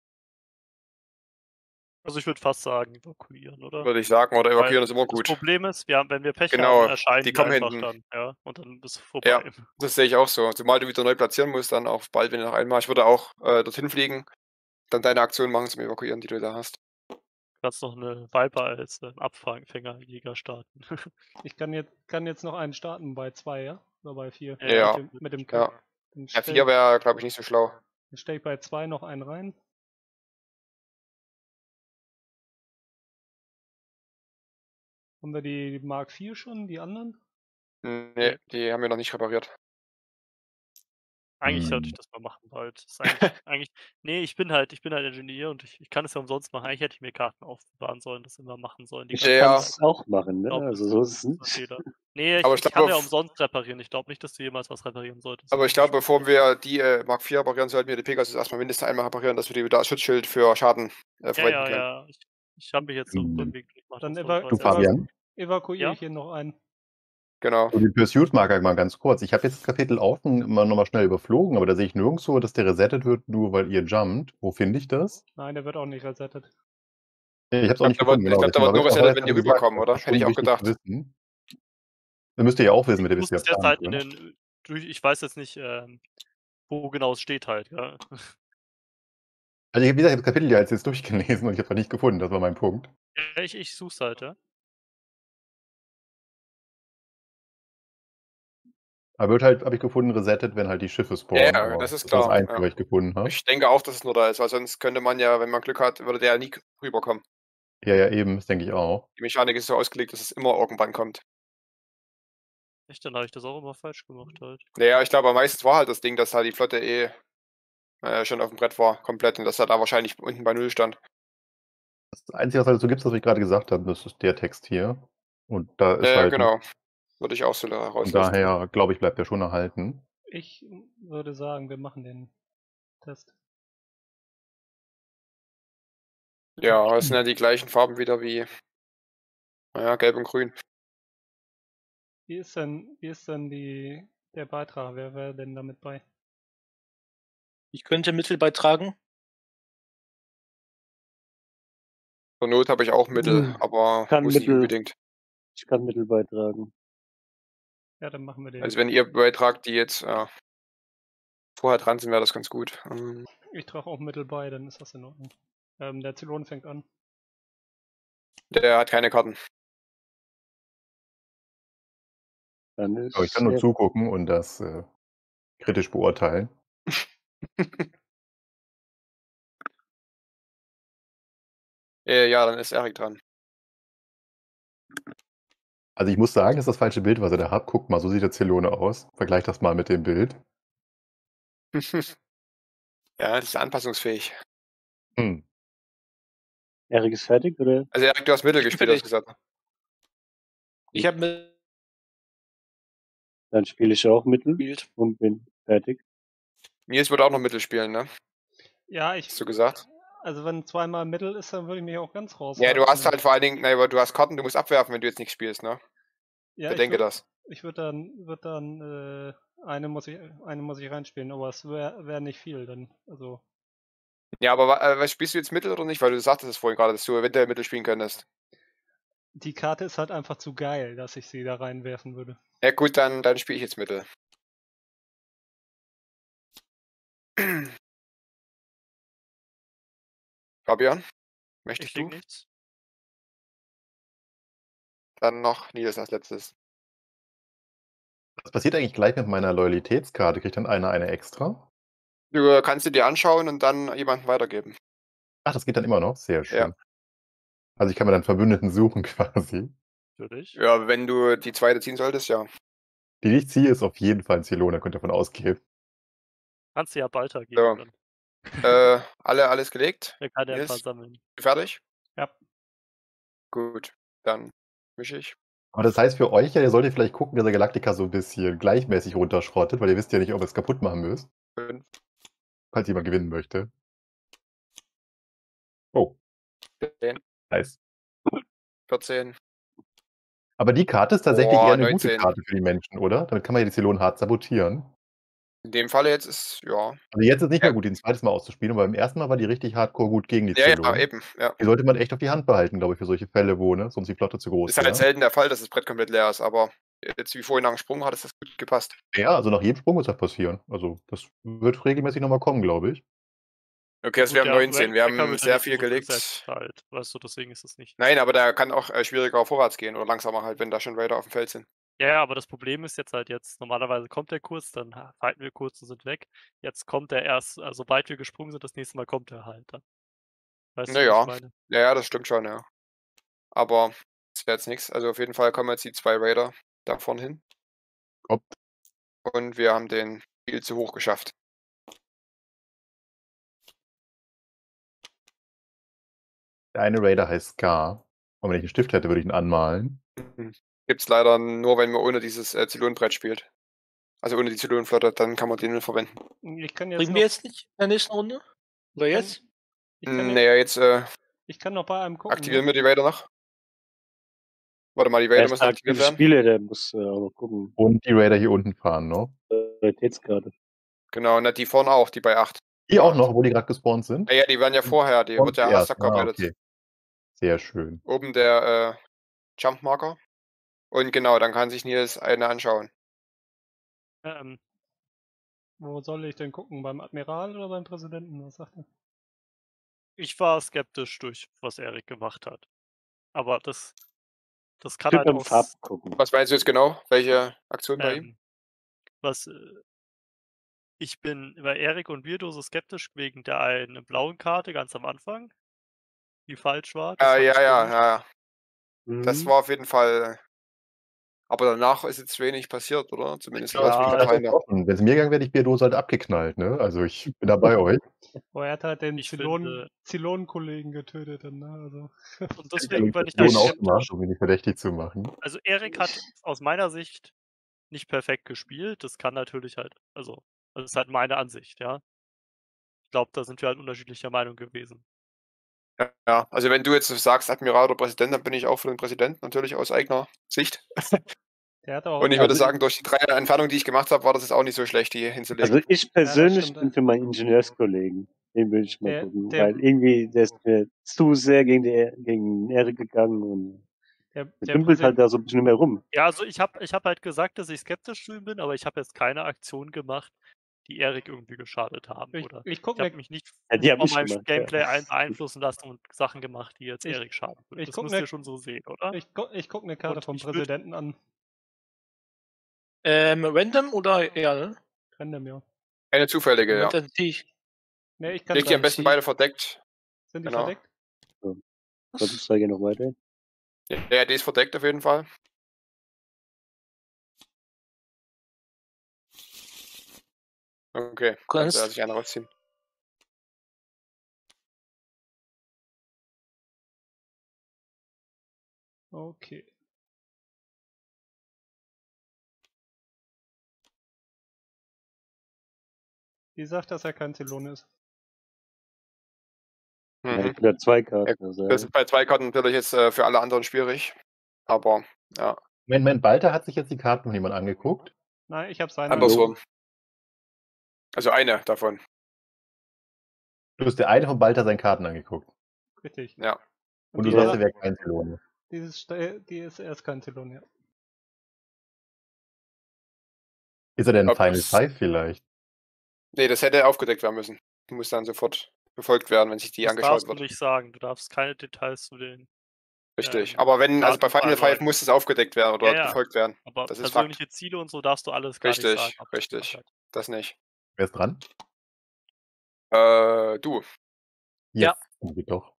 Also ich würde fast sagen, evakuieren, oder? Würde ich sagen, oder evakuieren ist immer Das gut. Problem ist, wenn wir Pech Genau, haben, erscheinen die die kommen einfach hinten. dann, ja, und dann ist es vorbei. Ja. Das sehe ich auch so. Zumal du wieder neu platzieren musst, dann auch bald, wenn du noch einmal. Ich würde auch dorthin fliegen, dann deine Aktion machen zum Evakuieren, die du da hast. Du kannst noch eine Viper als Abfängerjäger starten. Ich kann jetzt noch einen starten bei 2, ja? Oder bei 4? Ja. Mit dem Ja. Dann Ja, 4 wäre, glaube ich, nicht so schlau. stell ich bei 2 noch einen rein. Haben wir die Mark 4 schon, die anderen? Nee, die haben wir noch nicht repariert. Eigentlich sollte ich das mal machen bald. Das ist eigentlich, nee, ich bin halt Ingenieur und ich kann es ja umsonst machen. Eigentlich hätte ich mir Karten aufbewahren sollen, das immer machen sollen. Die Ich Ja. kann es auch machen, ne? glaub, Also das so ist es ein nicht. Fehler. Nee, Aber ich ich kann glaub, ja auf- umsonst reparieren. Ich glaube nicht, dass du jemals was reparieren solltest. Aber ich glaube, bevor wir die Mark 4 reparieren, sollten wir die Pegasus erstmal mindestens einmal reparieren, dass wir die wieder als Schutzschild für Schaden verwenden ja, können. ja. Ich habe mich jetzt so irgendwie gemacht. Dann das eva- war Du, als erstes. Fabian, Evakuiere Ja? ich hier noch einen. Genau. so die Pursuit-Marker mal ganz kurz. Ich habe jetzt das Kapitel offen immer noch mal schnell überflogen, aber da sehe ich nirgendwo, dass der resettet wird, nur weil ihr jumpt. Wo finde ich das? Nein, der wird auch nicht resettet. Ich habe es auch nicht glaub, der gefunden. wird- ich glaub, der wird nur deswegen, resettet, aber wenn die das ist rüberkommen, oder? das ist Hätte ich schon auch wichtig gedacht. zu wissen. Das müsst ihr ja auch wissen, mit der Ich wisst ihr muss es jetzt ja halt planen ich weiß jetzt nicht, wo genau es steht halt, ja. Also wie gesagt, ich habe das Kapitel ja jetzt durchgelesen und ich habe es nicht gefunden. Das war mein Punkt. Ja, ich such's halt, ja. Aber wird halt, habe ich gefunden, resettet, wenn halt die Schiffe spawnen. Ja, aber das ist Das klar, das Einzige, ja. was ich gefunden habe. Ich denke auch, dass es nur da ist, weil sonst könnte man ja, wenn man Glück hat, würde der ja nie rüberkommen. Ja, ja, eben, das denke ich auch. Die Mechanik ist so ausgelegt, dass es immer irgendwann kommt. Echt, dann habe ich das auch immer falsch gemacht halt. Naja, ich glaube, meistens war halt das Ding, dass halt die Flotte schon auf dem Brett war, komplett, und dass er da wahrscheinlich unten bei Null stand. Das Einzige, was halt dazu gibt, was ich gerade gesagt habe, das ist der Text hier. Und da ist halt. Genau. Würde ich auch so Von rauslesen. daher, glaube ich, bleibt der schon erhalten. Ich würde sagen, wir machen den Test. Ja, es sind ja die gleichen Farben wieder wie gelb und grün. Wie ist denn die Der Beitrag, wer wäre denn damit bei? Ich könnte Mittel beitragen. Zur Not habe ich auch Mittel, aber Kann muss nicht Mittel. unbedingt. Ich kann Mittel beitragen. Ja, dann machen wir den. Also wenn ihr beitragt, die jetzt vorher dran sind, wäre das ganz gut. Ich trage auch Mittel bei, dann ist das in Ordnung. Der Zylon fängt an. Der hat keine Karten. Dann ist Aber ich kann nur zugucken und das kritisch beurteilen. Ja, dann ist Erik dran. Also ich muss sagen, das ist das falsche Bild, was ihr da habt. Guckt mal, so sieht der Zylone aus. Vergleicht das mal mit dem Bild. Ja, das ist anpassungsfähig. Hm. Erik ist fertig, oder? Also Erik, du hast Mittel Ich bin gespielt, hast du fertig. gesagt. Ich habe Mittel Dann spiele ich auch Mittel gespielt. und bin fertig. Nils wird auch noch Mittel spielen, ne? Ja, Hast du gesagt? Also wenn zweimal Mittel ist, dann würde ich mich auch ganz raus. Ja, du hast halt vor allen Dingen, aber du hast Karten, du musst abwerfen, wenn du jetzt nicht spielst, ne? Ja, Bedenke das. Ich würde dann eine muss ich reinspielen, aber es wäre nicht viel dann. Also. Ja, aber was spielst du jetzt Mittel oder nicht? Weil du sagtest es vorhin gerade, dass du eventuell Mittel spielen könntest. Die Karte ist halt einfach zu geil, dass ich sie da reinwerfen würde. Ja gut, dann spiele ich jetzt Mittel. Fabian, möchtest Ich du? krieg nichts. Dann noch Nils als letztes. Was passiert eigentlich gleich mit meiner Loyalitätskarte? Kriegt dann einer eine extra? Du kannst sie dir anschauen und dann jemanden weitergeben. Ach, das geht dann immer noch? Sehr schön. Ja. Also ich kann mir dann Verbündeten suchen quasi. Natürlich. Ja, wenn du die zweite ziehen solltest, ja. Die, die ich ziehe, ist auf jeden Fall ein Zylone, könnt ihr davon ausgehen. Kannst du ja Balta geben. So. Dann. Alles gelegt? Der kann ja ein Nils? paar sammeln. Fertig? Ja. Gut, dann mische ich. Aber das heißt für euch ja, ihr solltet vielleicht gucken, dass ihr Galactica so ein bisschen gleichmäßig runterschrottet, weil ihr wisst ja nicht, ob ihr es kaputt machen müsst. 5, Falls jemand gewinnen möchte. Oh, 10, nice. 14. Aber die Karte ist tatsächlich Boah, eher eine gute 19. Karte für die Menschen, oder? Damit kann man ja die Zylonen hart sabotieren. In dem Falle jetzt ist, ja. Also jetzt ist nicht Ja. mehr gut, die ein zweites Mal auszuspielen, aber beim ersten Mal war die richtig hardcore gut gegen die Ja, Zylonen. eben. Ja. Die sollte man echt auf die Hand behalten, glaube ich, für solche Fälle, wo sonst die Flotte zu groß Ist halt wäre. selten der Fall, dass das Brett komplett leer ist, aber jetzt wie vorhin nach dem Sprung hat es das gut gepasst. Ja, also nach jedem Sprung muss das passieren. Also das wird regelmäßig nochmal kommen, glaube ich. Okay, also wir haben 19. Wir haben wird ja sehr nicht viel so gelegt. gesetzt Halt. Weißt du, deswegen ist es nicht. Nein, aber der kann auch schwieriger vorwärts gehen oder langsamer halt, wenn da schon weiter auf dem Feld sind. Ja, aber das Problem ist jetzt normalerweise kommt der kurz, dann halten wir kurz und sind weg. Jetzt kommt er erst, sobald wir gesprungen sind, das nächste Mal kommt er halt dann. Weißt du, was Naja, ich meine? ja, das stimmt schon, ja. Aber das wäre jetzt nichts. Also auf jeden Fall kommen jetzt die 2 Raider da vorne hin. Kommt. Und wir haben den viel zu hoch geschafft. Der eine Raider heißt Scar. Und wenn ich einen Stift hätte, würde ich ihn anmalen. Gibt's leider nur, wenn man ohne dieses Zylonenbrett spielt. Also ohne die Zylonenflotte, dann kann man den nicht verwenden. Ich kann jetzt Bringen noch, wir jetzt nicht in der nächsten Runde? Oder kann- jetzt? ich kann, Naja, jetzt ich kann noch bei einem gucken. aktivieren wir die Raider noch. Warte mal, die Raider Wer ist müssen der aktiviert aktive werden. Spieler, der muss auch noch gucken. Und die Raider hier unten fahren, ne? Loyalitätskarte. Genau, na, die vorne auch, die bei 8. Die auch noch, wo die gerade gespawnt sind? Naja, die werden ja vorher, die wird ja erst abgearbeitet. okay. Sehr schön. Oben der Jumpmarker. Und genau, dann kann sich Nils eine anschauen. Wo soll ich denn gucken? Beim Admiral oder beim Präsidenten? Was sagt er? Ich war skeptisch durch, was Erik gemacht hat. Aber das kann Ich will halt beim aus. Farb gucken. Was meinst du jetzt genau? Welche Aktion bei ihm? Was ich bin bei Erik und Virdo so skeptisch wegen der einen blauen Karte ganz am Anfang, die falsch war. Das fand ich komisch. Ja. Das Mhm. war auf jeden Fall. Aber danach ist jetzt wenig passiert, oder? Zumindest Ja, lass mich das noch rein. Wenn es mir gegangen wäre, hätte ich Bierdose halt abgeknallt, ne? Also ich bin da bei euch. Oh, er hat halt den Ich finde- Zylonenkollegen getötet. Dann, ne? Also. Und deswegen bin ich Lohn da auch skeptisch. gemacht, um ihn nicht verdächtig zu machen. Also Erik hat aus meiner Sicht nicht perfekt gespielt. Das kann natürlich halt, das ist halt meine Ansicht, ja. Ich glaube, da sind wir halt unterschiedlicher Meinung gewesen. Ja, also wenn du jetzt sagst Admiral oder Präsident, dann bin ich auch für den Präsidenten natürlich aus eigener Sicht. Der hat auch Und ich würde Also- sagen, durch die 3 Entfernungen, die ich gemacht habe, war das jetzt auch nicht so schlecht, die hinzulegen. Also ich persönlich stimmt. bin für meinen Ingenieurskollegen. Den will ich mal Der- gucken. der- Weil irgendwie, der ist mir zu sehr gegen Erik gegangen und der der dümpelt halt da so ein bisschen mehr rum. Ja, also ich hab halt gesagt, dass ich skeptisch zu ihm bin, aber ich habe jetzt keine Aktion gemacht, die Erik irgendwie geschadet haben. Oder ich ich guck habe mir, mich nicht Ja, die hab von ich meinem gemacht, Gameplay beeinflussen lassen und Sachen gemacht, die jetzt Ich- Erik schaden würden. ich Das guck müsst mir- ihr schon so sehen, oder? ich guck eine Karte Und vom ich würd- Präsidenten an. Random oder ja, ne? Random, ja. Eine zufällige, ja. Dann zieh ich. Nee, ich kann Leg die am sagen, besten beide verdeckt. sind die genau. verdeckt? Sonst zeige ich noch weiter. Ja, die ist verdeckt auf jeden Fall. Okay, Kannst- also lasse ich eine rausziehen. Okay. Die sagt, dass er kein Zylon ist. Ja, Mhm. ich habe 2 Karten. Also, Das ist bei 2 Karten natürlich jetzt für alle anderen schwierig. Aber ja, Moment, Balter hat sich jetzt die Karten von jemand angeguckt. Nein, ich habe seine. andersrum. Also eine davon. Du hast der eine von Balter seine Karten angeguckt. Richtig. Ja. Und die du sagst, sagt, er wäre kein Zylon. die ist erst kein Zylon, ja. Ist er denn Ob Final das- Five vielleicht? Nee, das hätte aufgedeckt werden müssen. Muss dann sofort befolgt werden, wenn sich die Das angeschaut darfst du wird. nicht sagen. Du darfst keine Details zu den. Richtig. Aber wenn, also bei Daten Final verarbeiten. Five muss es aufgedeckt werden oder Ja, ja. befolgt werden. Aber Das ist persönliche Ziele und so darfst du alles gar nicht Richtig, sagen. ob das richtig. gemacht hat. Das nicht. Wer ist dran? Du. Ja. Geht doch.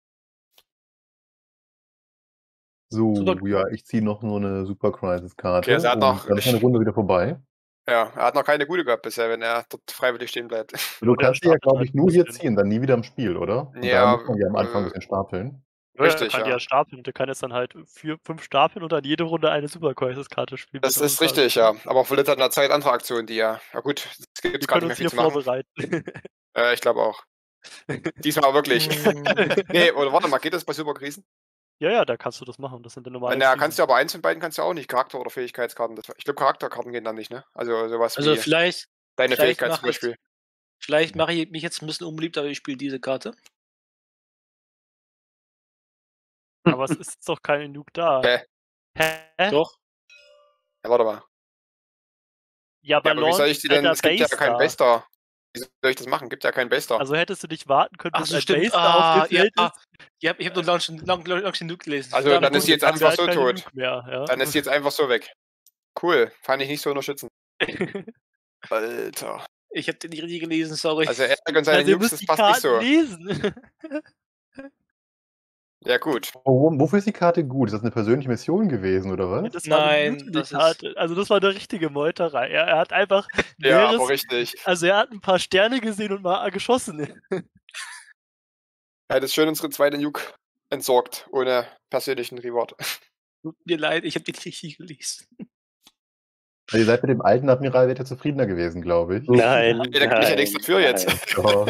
So, Super- ja, ich ziehe noch nur eine Super Crisis-Karte. Okay, also er hat und noch- dann ist meine Runde wieder vorbei. Ja, er hat noch keine gute gehabt bisher, wenn er dort freiwillig stehen bleibt. Du Und der kannst sie ja, startet glaube halt ich, nur hier bisschen. ziehen, dann nie wieder im Spiel, oder? Und Ja, da muss man ja am Anfang ein bisschen stapeln. Ja, Richtig, er kann die ja. ja stapeln und der kann jetzt dann halt 4, 5 stapeln und dann jede Runde eine Super Crisis-Karte spielen. Das wenn er ist uns richtig, ja. Aber verliert hat in der Zeit andere Aktionen, die ja. Ja gut, es Wir gibt gar können nicht uns mehr viel hier zu machen. vorbereiten. Ich glaube auch. Diesmal wirklich. Nee, oder warte mal, geht das bei Superkrisen? Ja, da kannst du das machen. Das sind dann normale Naja, Krisen. kannst du aber eins von beiden kannst du auch nicht. Charakter- oder Fähigkeitskarten. Ich glaube, Charakterkarten gehen dann nicht, ne? Also sowas Also wie vielleicht deine vielleicht Fähigkeit zum mach ich- Beispiel. Vielleicht mache ich mich jetzt ein bisschen unbeliebt, aber ich spiele diese Karte. Aber es ist jetzt doch keine Nuke da. Hä? Hä? Doch. Ja, warte mal. Ja, Ja, aber wie soll ich die denn? Alter, Es gibt ja Base keinen da. Base-Star. Wie soll ich das machen? Gibt ja keinen Base-Star. Also hättest du nicht warten können, Ach bis so, ein stimmt. Base da auf dem Feld ja, ist? ja, ich habe nur Launch Nuke gelesen. Also, Verdammt, dann ist gut. sie jetzt Dann einfach halt so keine tot. Nuke mehr, ja. Dann ist sie jetzt einfach so weg. Cool. Kann ich nicht so unterstützen. Alter. Ich habe den nicht richtig gelesen, sorry. Also Erik und seine Also ihr Nukes, müsst das die passt nicht Karten so. lesen. Ja, gut. Wofür ist die Karte gut? Ist das eine persönliche Mission gewesen, oder was? Das war eine Nein, das ist- Mutiny-Karte. Also das war eine richtige Meuterei. Er hat einfach Ja, leeres, aber richtig. also er hat ein paar Sterne gesehen und mal geschossen. Er hat jetzt schön unsere zweite Nuke entsorgt, ohne persönlichen Reward. Tut mir leid, ich habe den nicht richtig gelesen. Also ihr seid mit dem alten Admiral wärt ihr zufriedener gewesen, glaube ich. Nein. Ja, da kann ich ja nichts dafür jetzt. Ja.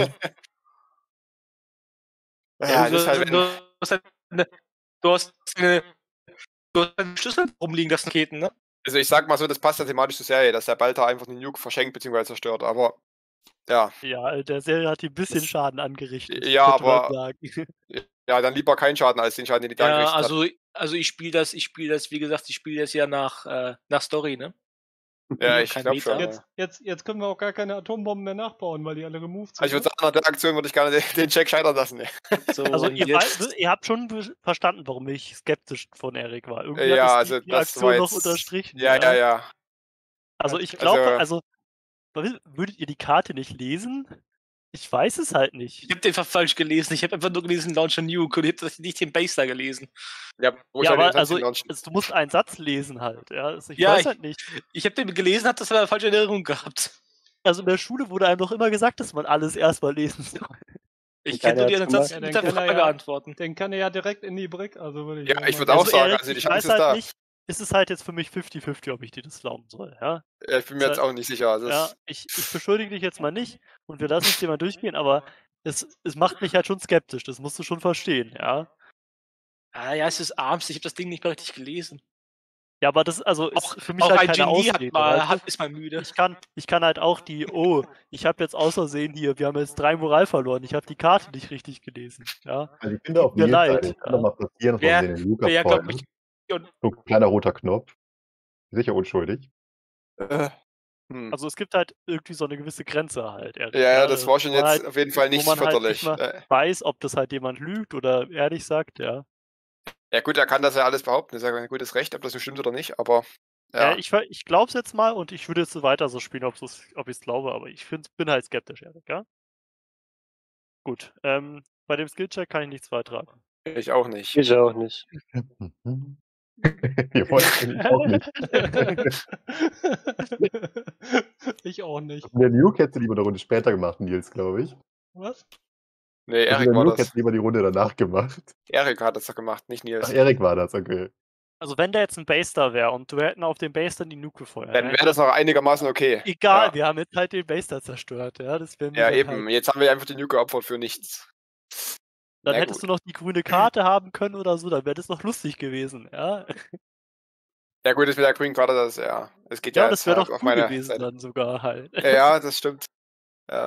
Ja, das ist halt, du hast einen Schlüssel rumliegen lassen, Raketen, ne? also ich sag mal so, das passt ja thematisch zur Serie, dass der Balta einfach den Nuke verschenkt bzw. zerstört, aber ja, Ja, der Serie hat ihm ein bisschen Schaden angerichtet. Ja, könnte man aber- sagen. ja, dann lieber keinen Schaden als den Schaden, den die da Ja, angerichtet hat. also ich spiele das, wie gesagt, ich spiele das ja nach Story, ne? Ja, ich kein glaube Meter. schon. Ja. Jetzt können wir auch gar keine Atombomben mehr nachbauen, weil die alle removed sind. Also ich würde sagen, nach der Aktion würde ich gerne den Check scheitern lassen. Ne? So, Also und ihr, jetzt, ihr habt schon verstanden, warum ich skeptisch von Erik war. Irgendwie Ja, hat also die das Aktion war noch jetzt... unterstrichen. Ja. Also ich glaube, Also- würdet ihr die Karte nicht lesen? Ich weiß es halt nicht. ich habe den einfach falsch gelesen. Ich habe einfach nur gelesen Launcher Nuke und ich habe nicht den Base da gelesen. Ja, wo Ja, soll aber ich denn sonst also, hin launchen? du musst einen Satz lesen halt. Ja, also ich Ja, weiß ich- halt nicht. Ich habe den gelesen, habe das aber falsche Erinnerung gehabt. Also in der Schule wurde einem doch immer gesagt, dass man alles erstmal lesen soll. Ich keiner kann nur die hat's anderen Satz gemacht. mit Ja, der dann kann er Frage ja- antworten. Den kann er ja direkt in die Brick, also würde ich Ja, sagen, ich würde mal- auch sagen, Erik, also die ich Chance weiß ist halt da. nicht, ist es halt jetzt für mich 50-50, ob ich dir das glauben soll. Ja? Ja, ich bin mir jetzt auch nicht sicher. Also Ja, ich beschuldige dich jetzt mal nicht und wir lassen es dir mal durchgehen, aber es macht mich halt schon skeptisch, das musst du schon verstehen, ja. Ah ja, es ist abends, ich habe das Ding nicht mehr richtig gelesen. Ja, aber das also ist Auch, für mich auch halt ein keine Genie Ausrede, weißt du? ist mal müde. Ich kann halt auch ich habe jetzt aus Versehen wir haben jetzt 3 Moral verloren. Ich habe die Karte nicht richtig gelesen, ja? Also, ich bin da auf Tut mir Nils Seite. leid, Es kann doch ja. mal passieren, dass man Wer, den Luke wer glaube abfeuert. ich, und So 'n kleiner roter Knopf. Sicher unschuldig. Also, es gibt halt irgendwie so eine gewisse Grenze halt, Erik, Ja, das war wo schon man jetzt halt auf jeden Fall wo nicht man halt nicht förderlich. mal weiß, ob das halt jemand lügt oder ehrlich sagt, ja. Ja gut, er kann das ja alles behaupten, das ist ja ein gutes Recht, ob das so stimmt oder nicht, aber ja. Ich glaube es jetzt mal und ich würde jetzt so weiter so spielen, ob ich's glaube, aber bin halt skeptisch, Erik, ja? Gut, bei dem Skillcheck kann ich nichts beitragen. Ich auch nicht. Ich auch nicht. Mhm. Wir wollten auch nicht. Ich auch nicht. Der Nuke hätte lieber 'ne Runde später gemacht, Nils, glaube ich. Was? Nee, Also, Erik der war Nuke das. hätte lieber die Runde danach gemacht. Erik hat das doch gemacht, nicht Ach, Nils. Erik war das, okay. Also, wenn der jetzt 'n Base-Star wäre und wir hätten auf den Base-Star die Nuke gefeuert, Dann wäre das noch einigermaßen okay. egal, Ja, wir haben jetzt halt den Base-Star zerstört, ja, das wäre mir ja dann eben. halt Jetzt haben wir einfach die Nuke geopfert für nichts. dann Na hättest gut. du noch die grüne Karte haben können oder so, dann wäre das noch lustig gewesen, ja. Ja gut, das mit der grünen Karte, das ja, es geht ja Ja, jetzt das wäre halt doch auf cool meine gewesen Seite. dann sogar halt. Ja, das stimmt. Ja.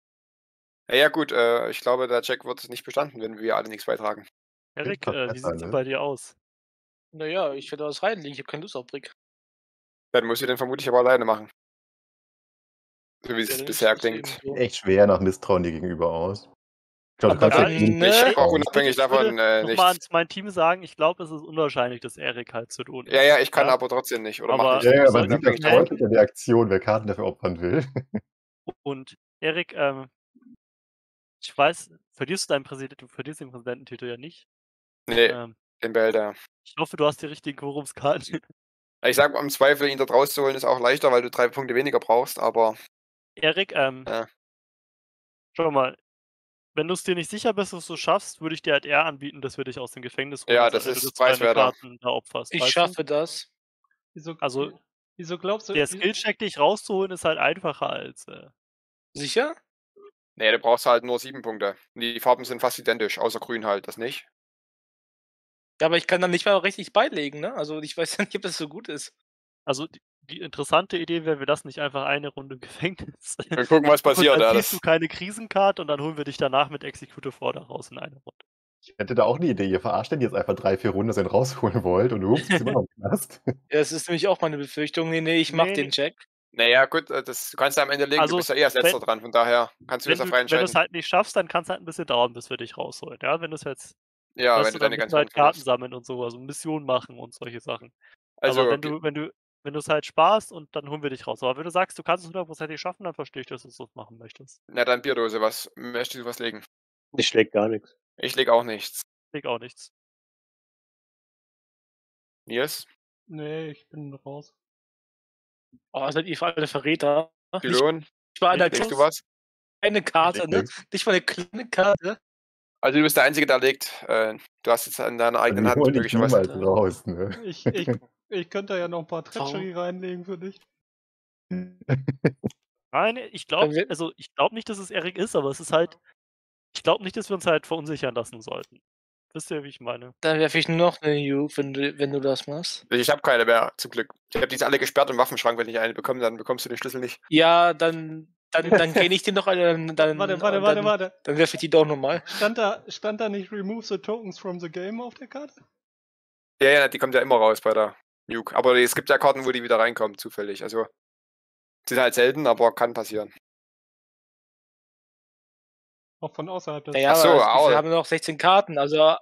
Ja gut, ich glaube, der Check wird nicht bestanden, wenn wir alle nichts beitragen. Erik, Fast wie besser, sieht's denn ne? bei dir aus? naja, ich werde was reinlegen, ich habe keine Lust auf Brick. Dann muss ich den vermutlich aber alleine machen. So wie Ja, es dann bisher ist das eben klingt. so. Echt schwer nach Misstrauen dir gegenüber aus. Ich glaube, du Aber kannst Ja, halt dann, nicht Ich habe auch misstrauen. unabhängig Ich würde davon noch mal nichts. ans mein Team sagen, ich glaube, es ist unwahrscheinlich, dass Erik halt zu tun ist. Ja, ich kann ja? aber trotzdem nicht oder mache Aber nichts. Ja, ja, wir man sollten sieht das Unabhängig davon. deutlich an der Aktion, wer Karten dafür opfern will. Und Erik, ich weiß, verlierst du den Präsidententitel ja nicht. Nee, Ähm, den behält er. ich hoffe, du hast die richtigen Quorumskarten. Ich sage, im Zweifel ihn dort rauszuholen ist auch leichter, weil du 3 Punkte weniger brauchst, aber Erik, Ja. schau mal, wenn du es dir nicht sicher bist, dass du schaffst, würde ich dir halt eher anbieten, dass wir dich aus dem Gefängnis holen, Ja, als das wenn du ist deine preiswerter. Karten da opferst, Ich weißt du? schaffe das. Wieso, Also, wieso glaubst du, der Skillcheck, dich rauszuholen, ist halt einfacher als, Sicher? Nee, du brauchst halt nur 7 Punkte. Die Farben sind fast identisch, außer grün halt, das nicht. Ja, aber ich kann dann nicht mal richtig beilegen, ne? Also ich weiß ja nicht, ob das so gut ist. also die interessante Idee wäre, wir lassen nicht einfach eine Runde im Gefängnis. Wir gucken, was passiert. Und Ja, dann ziehst du das, keine Krisenkarte und dann holen wir dich danach mit Executive Order raus in eine Runde. Ich hätte da auch 'ne Idee. Ihr verarscht den jetzt einfach 3, 4 Runden, dass ihr ihn rausholen wollt und ups, ist immer noch im Knast. Ja, das ist nämlich auch meine Befürchtung. Nee, ich mach Nee, den nee. Check. naja, gut, du kannst ja am Ende legen, Also, du bist ja eh als Letzter wenn- dran, von daher kannst du Wenn das ja frei du es entscheiden. halt nicht schaffst, dann kann es halt ein bisschen dauern, bis wir dich rausholen. Ja, wenn du es jetzt, Ja, weißt wenn du, du dann deine musst ganzen du halt Runden Karten verlierst. sammeln und so, also Missionen machen und solche Sachen. Also, Aber wenn du es halt sparst und dann holen wir dich raus. Aber wenn du sagst, du kannst es 100%ig schaffen, dann verstehe ich, dass du es so machen möchtest. na dann Bierdose, was möchtest du was legen? Ich schlägt gar nichts. Ich lege auch nichts. Krieg auch nichts. Nils? Nee, ich bin raus. Oh, seid ihr für alle Verräter? Nicht Pylon? mal eine Legst du was? kleine Karte, ne? nix. Nicht mal eine kleine Karte. Also du bist der Einzige, der legt. Du hast jetzt in deiner Also, eigenen die Hand holen dich möglicherweise. niemals raus, ne? Ich könnte da ja noch ein paar Treachery reinlegen für dich. Nein, ich glaube wir- nicht, dass es Erik ist, aber es ist halt, ich glaube nicht, dass wir uns halt verunsichern lassen sollten. Wisst ihr, wie ich meine? Dann werfe ich noch eine Nuke, wenn du das machst. Ich habe keine mehr, zum Glück. Ich habe die alle gesperrt im Waffenschrank. Wenn ich eine bekomme, dann bekommst du den Schlüssel nicht. Ja, dann gähne ich dir noch eine. Dann Warte. Dann werfe ich die doch nochmal. Stand da nicht Remove the Tokens from the Game auf der Karte? Ja, die kommt ja immer raus bei der Nuke. Aber es gibt ja Karten, wo die wieder reinkommen, zufällig. Also, die sind halt selten, aber kann passieren. Auch von außerhalb des... Naja, Ach so, aber wir au. haben noch 16 Karten, also.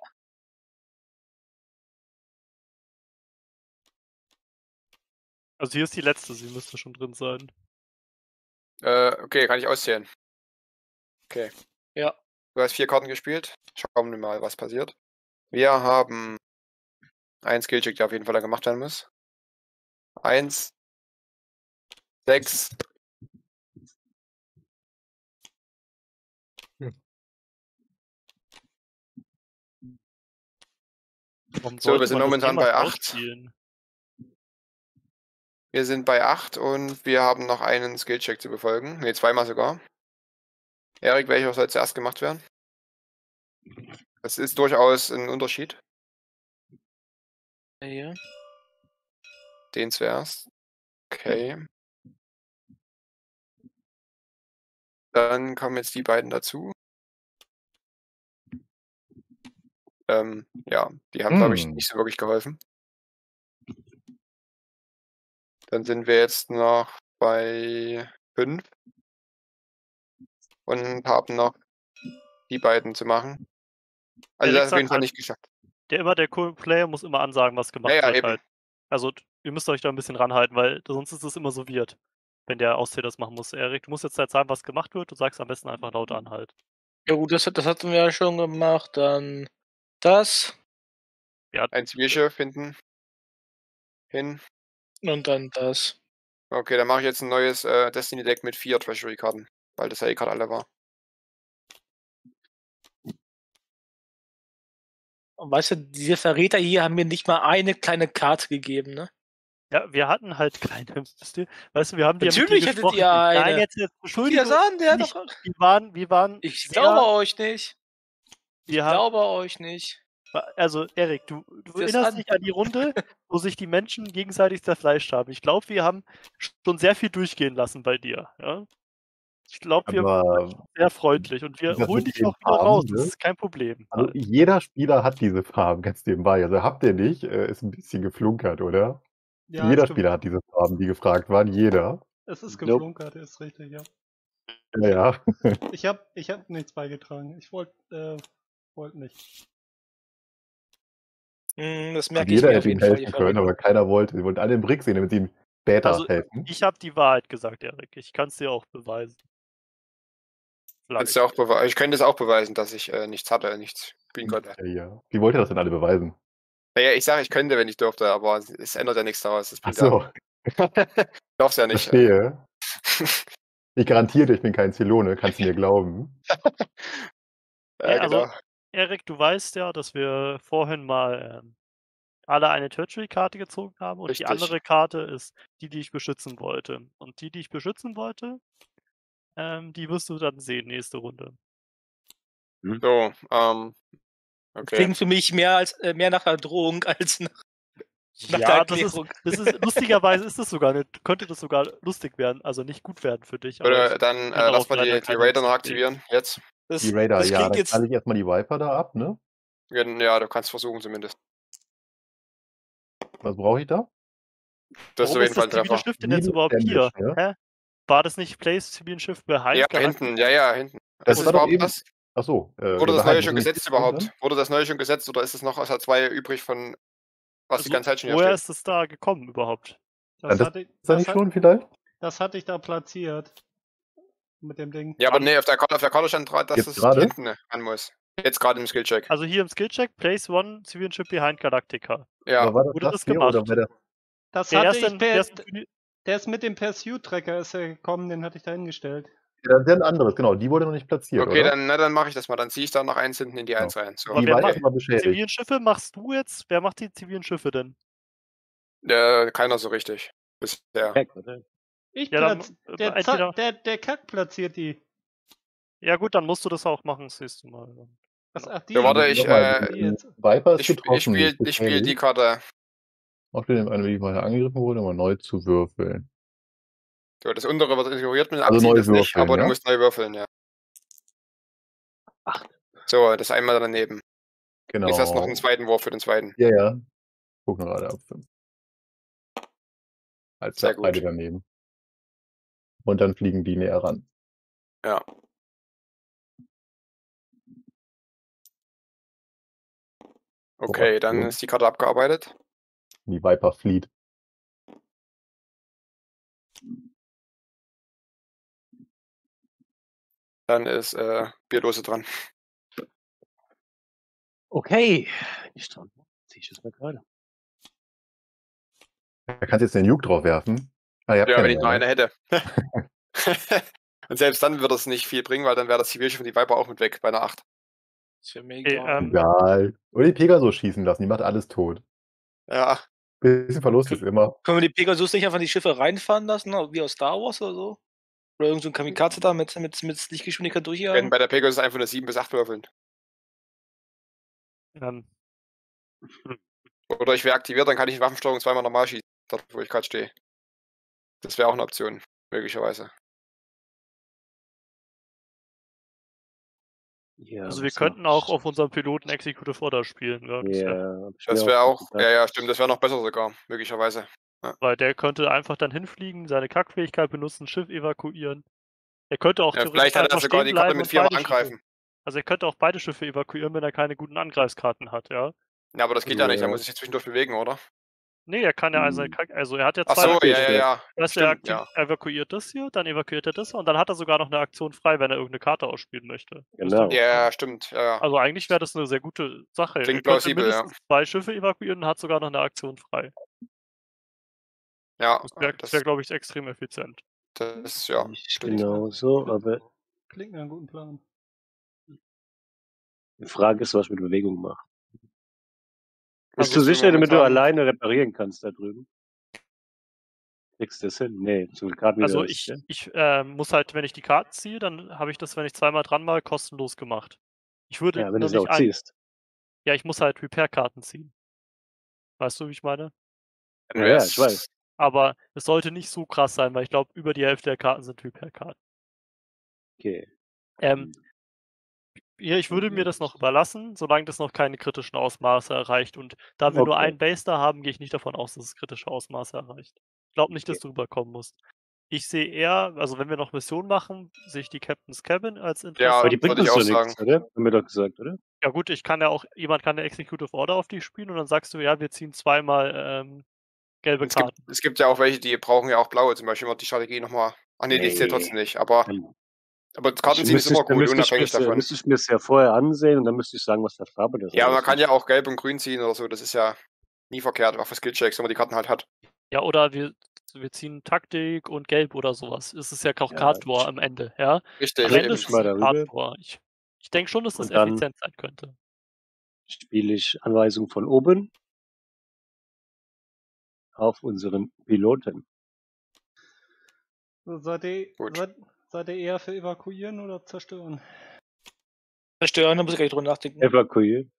Also hier ist die letzte, sie müsste schon drin sein. Okay, kann ich auszählen. Okay. Ja. Du hast 4 Karten gespielt. Schauen wir mal, was passiert. Wir haben einen Skillcheck, der auf jeden Fall gemacht werden muss. 1, 6. Warum So, wir sollte sind man das momentan bei jemals 8. ausspielen? Wir sind bei 8 und wir haben noch einen Skillcheck zu befolgen. Ne, 2-mal sogar. Erik, welcher soll zuerst gemacht werden? Das ist durchaus ein Unterschied. Ja. Den zuerst. Okay. Dann kommen jetzt die beiden dazu. Ja, die haben, glaube ich, nicht so wirklich geholfen. Dann sind wir jetzt noch bei 5 und haben noch die beiden zu machen. Also Erik das ist auf jeden sagt Fall halt, nicht geschafft. der Player muss immer ansagen, was gemacht Ja, wird eben. halt. Also ihr müsst euch da ein bisschen ranhalten, weil sonst ist es immer so weird, wenn der Auszähler das machen muss. Erik, du musst jetzt halt sagen, was gemacht wird. Du sagst am besten einfach laut an halt. Ja gut, das hatten wir ja schon gemacht. Dann das Ja, Ein Zivilschiff hinten. Hin. und dann das. Okay, dann mache ich jetzt ein neues Destiny-Deck mit 4 Treasury-Karten, weil das ja gerade alle war. Und weißt du, diese Verräter hier haben mir nicht mal eine kleine Karte gegeben, ne? ja, wir hatten halt kleine, weißt du, wir haben die Natürlich ja mit hattet dir ihr gesprochen. Nein, eine. jetzt Guck dir Entschuldigung, das an, der hat nicht, doch. wir waren Ich sehr, glaube euch nicht. Ich wir haben, glaube euch nicht. also Erik, du Das erinnerst an. dich an die Runde, wo sich die Menschen gegenseitig zerfleischt haben. Ich glaube, wir haben schon sehr viel durchgehen lassen bei dir. Ja? Ich glaube, wir Aber sind sehr freundlich und wir das holen mit dich auch den wieder raus. Farben, Das ne? ist kein Problem. Also jeder Spieler hat diese Farben, ganz nebenbei. Also habt ihr nicht, ist ein bisschen geflunkert, oder? Ja, Jeder ist Spieler hat diese Farben, die gefragt waren. Jeder. es ist Nope. geflunkert, ist richtig, ja. Ja. Ich hab nichts beigetragen. Ich wollte nicht. Das merke ich Jeder mir auf hätte ihm jeden Fall. helfen können, aber keiner wollte. Sie wollten alle im Brick sehen, damit sie ihm später Also helfen. ich habe die Wahrheit gesagt, Erik. Ich kann es dir auch beweisen. Kannst du auch ich könnte es auch beweisen, dass ich nichts hatte, nichts spielen konnte. Ja. Wie wollt ihr das denn alle beweisen? Naja, ich sage, ich könnte, wenn ich dürfte, aber es ändert ja nichts daraus. Das Ach bringt so, darf's ja nicht. verstehe. Ich garantiere dir, ich bin kein Zylone, kannst du mir glauben. Ja, Also, genau. Erik, du weißt ja, dass wir vorhin mal alle eine Treachery-Karte gezogen haben und Richtig. die andere Karte ist die ich beschützen wollte. Und die ich beschützen wollte, die wirst du dann sehen nächste Runde. So, okay. Klingt für mich mehr nach einer Drohung als nach der Ja, das Erklärung. ist lustigerweise ist das sogar könnte das sogar lustig werden, also nicht gut werden für dich. Aber Oder ich dann kann darauf lass mal leider die keine Raider noch Rücksicht nehmen. aktivieren. Jetzt. Die Raider, das ja, klingt dann jetzt. knall ich erstmal die Viper da ab, ne? Ja, du kannst versuchen zumindest. Was brauche ich da? Das ist Warum auf jeden ist Fall das ein zivile Treffer. Schiff denn jetzt Sieben überhaupt Damage, hier? ne? Hä? War das nicht Place Civilian Schiff behind? Ja, Galactica? hinten. Ja, hinten. Das Ist war doch überhaupt eben. das? Achso. Wurde das neue schon gesetzt überhaupt? Wurde das neue schon gesetzt oder ist es noch aus der 2 übrig von was die Also, ganze Zeit schon hier woher steht? ist es da gekommen überhaupt? Das hatte ich, ist da nicht schon vielleicht? das hatte ich da platziert. Mit dem Ding. Ja, aber nee, auf der Karte stand dran, dass Jetzt es gerade? hinten ran muss. Jetzt gerade im Skillcheck. Also hier im Skillcheck, Place One Civilian Ship behind Galactica. Ja, Aber war das Wurde das das hier oder gemacht? war das? Das Der hatte ist ich dann, der ist mit dem Pursuit-Tracker ist er gekommen, den hatte ich da hingestellt. Ja, das ist ja ein anderes, genau. Die wurde noch nicht platziert, okay, oder? dann mache ich das mal. Dann ziehe ich da noch eins hinten in die 1 rein. So, Aber Die wer Viper macht ist mal die beschädigt. zivilen Schiffe? Machst du jetzt? Wer macht die zivilen Schiffe denn? keiner so richtig. Bisher. Heck, oder? Ich Ja, dann, platziere. entweder, Der Kack platziert die. ja gut, dann musst du das auch machen, das nächste Mal. Was, ach, die. Ja, warte, Also ich, nochmal, die jetzt. Viper ist Ich getroffen. spiele nicht spiel die beschädigt. Karte. Auch den einen, wie ich mal angegriffen wurde, mal neu zu würfeln. So, das untere wird ignoriert mit dem Also Abziehen, neu das nicht, würfeln, aber ja? du musst neu würfeln, ja. 8. So, das einmal daneben. Genau. Jetzt hast du noch einen zweiten Wurf für den zweiten. Ja, ja. Guck noch gerade ab. Als Sehr klar, beide gut. daneben. Und dann fliegen die näher ran. Ja. Okay, dann ist die Karte abgearbeitet. Die Viper flieht. Dann ist Bierdose dran. Okay. Ich dran. Zieh ich das mal gerade. Da kannst du jetzt den Nuke drauf werfen. Ah, ihr habt Ja, keine wenn ich nur mehr, eine hätte. Und selbst dann würde es nicht viel bringen, weil dann wäre das Zivilschiff und die Viper auch mit weg bei einer 8. Ist für mich Okay, egal. Egal. Oder die Pegasus schießen lassen, die macht alles tot. Ja, Bisschen Verlust ist immer. Können wir die Pegasus nicht einfach in die Schiffe reinfahren lassen, wie aus Star Wars oder so? Oder irgend so ein Kamikaze da mit Lichtgeschwindigkeit wenn durchjagen? bei der Pegasus einfach nur 7 bis 8 würfeln. Dann, Oder ich wäre aktiviert, dann kann ich die Waffensteuerung zweimal normal schießen. dort wo ich gerade stehe. Das wäre auch eine Option, möglicherweise. Ja, Also wir was könnten mach auch ich? auf unserem Piloten Executive Order spielen, ja. Ja, hab ich mir Das auch wäre so auch, gedacht. ja, stimmt, das wäre noch besser sogar, möglicherweise. Weil der könnte einfach dann hinfliegen, seine Kackfähigkeit benutzen, Schiff evakuieren. Er könnte auch Ja, theoretisch vielleicht hat er einfach sogar stehen die Karte bleiben mit und 4-mal beide Schiffe. angreifen. Also er könnte auch beide Schiffe evakuieren, wenn er keine guten Angreifskarten hat, ja. Ja, aber das geht ja nicht, er Ja. muss sich zwischendurch bewegen, oder? Nee, er kann ja also, Hm. also er hat ja Ach zwei so, ja, Aktionen. ja, ja. Weißt du, er Stimmt, ja. evakuiert das hier, dann evakuiert er das und dann hat er sogar noch eine Aktion frei, wenn er irgendeine Karte ausspielen möchte. Genau. Ja, stimmt, ja, ja. Also eigentlich wäre das eine sehr gute Sache. Klingt Er könnte plausibel, ja. mindestens 2 Schiffe evakuieren und hat sogar noch eine Aktion frei. Ja, Das wäre, glaube ich, extrem effizient. das ja. Ich stimmt. genauso, aber Klingt nach einem guten Plan. die Frage ist, was mit Bewegung macht. Bist Also du sicher, damit du momentan- alleine reparieren kannst da drüben? Kriegst du das hin? Nee, zum Karten Also wieder ich, ist, ich muss halt, wenn ich die Karten ziehe, dann habe ich das, wenn ich zweimal dran mal, kostenlos gemacht. Ich würde ja, wenn du nur es auch nicht ziehst. Ja, ich muss halt Repair-Karten ziehen. Weißt du, wie ich meine? Ja, ja, ich weiß. Aber es sollte nicht so krass sein, weil ich glaube, über die Hälfte der Karten sind Repair-Karten. Okay. Ja, ich würde mir das noch überlassen, solange das noch keine kritischen Ausmaße erreicht. Und da wir nur Okay. einen Base da haben, gehe ich nicht davon aus, dass es kritische Ausmaße erreicht. Ich glaube nicht, dass du rüberkommen musst. Ich sehe eher, also wenn wir noch Missionen machen, sehe ich die Captain's Cabin als Ja, interessant. Aber die bringt würde ich uns auch doch nichts, sagen. oder? Haben wir doch gesagt, oder? Ja gut, jemand kann eine Executive Order auf dich spielen und dann sagst du, ja, wir ziehen zweimal gelbe Karten. Es gibt ja auch welche, die brauchen ja auch blaue, zum Beispiel immer die Strategie nochmal. Ach nee, die zählt trotzdem nicht, aber Karten ziehen ist immer gut, unabhängig davon. Müsste ich mir es ja vorher ansehen und dann müsste ich sagen, was für Farbe das ist. Ja, man kann ja auch gelb und grün ziehen oder so, das ist ja nie verkehrt, auch für Skillchecks, wenn man die Karten halt hat. Ja, oder wir ziehen Taktik und Gelb oder sowas. Es ist ja auch Ja, Card Draw am Ende, ja? Richtig, Am Ende eben. ist es mal ein darüber. Card Draw. Ich denke schon, dass das Und dann- effizient sein könnte. Spiele ich Anweisung von oben auf unseren Piloten. So, seid ihr Gut. eher für evakuieren oder zerstören? Zerstören, da muss ich gar nicht drüber nachdenken. Evakuieren.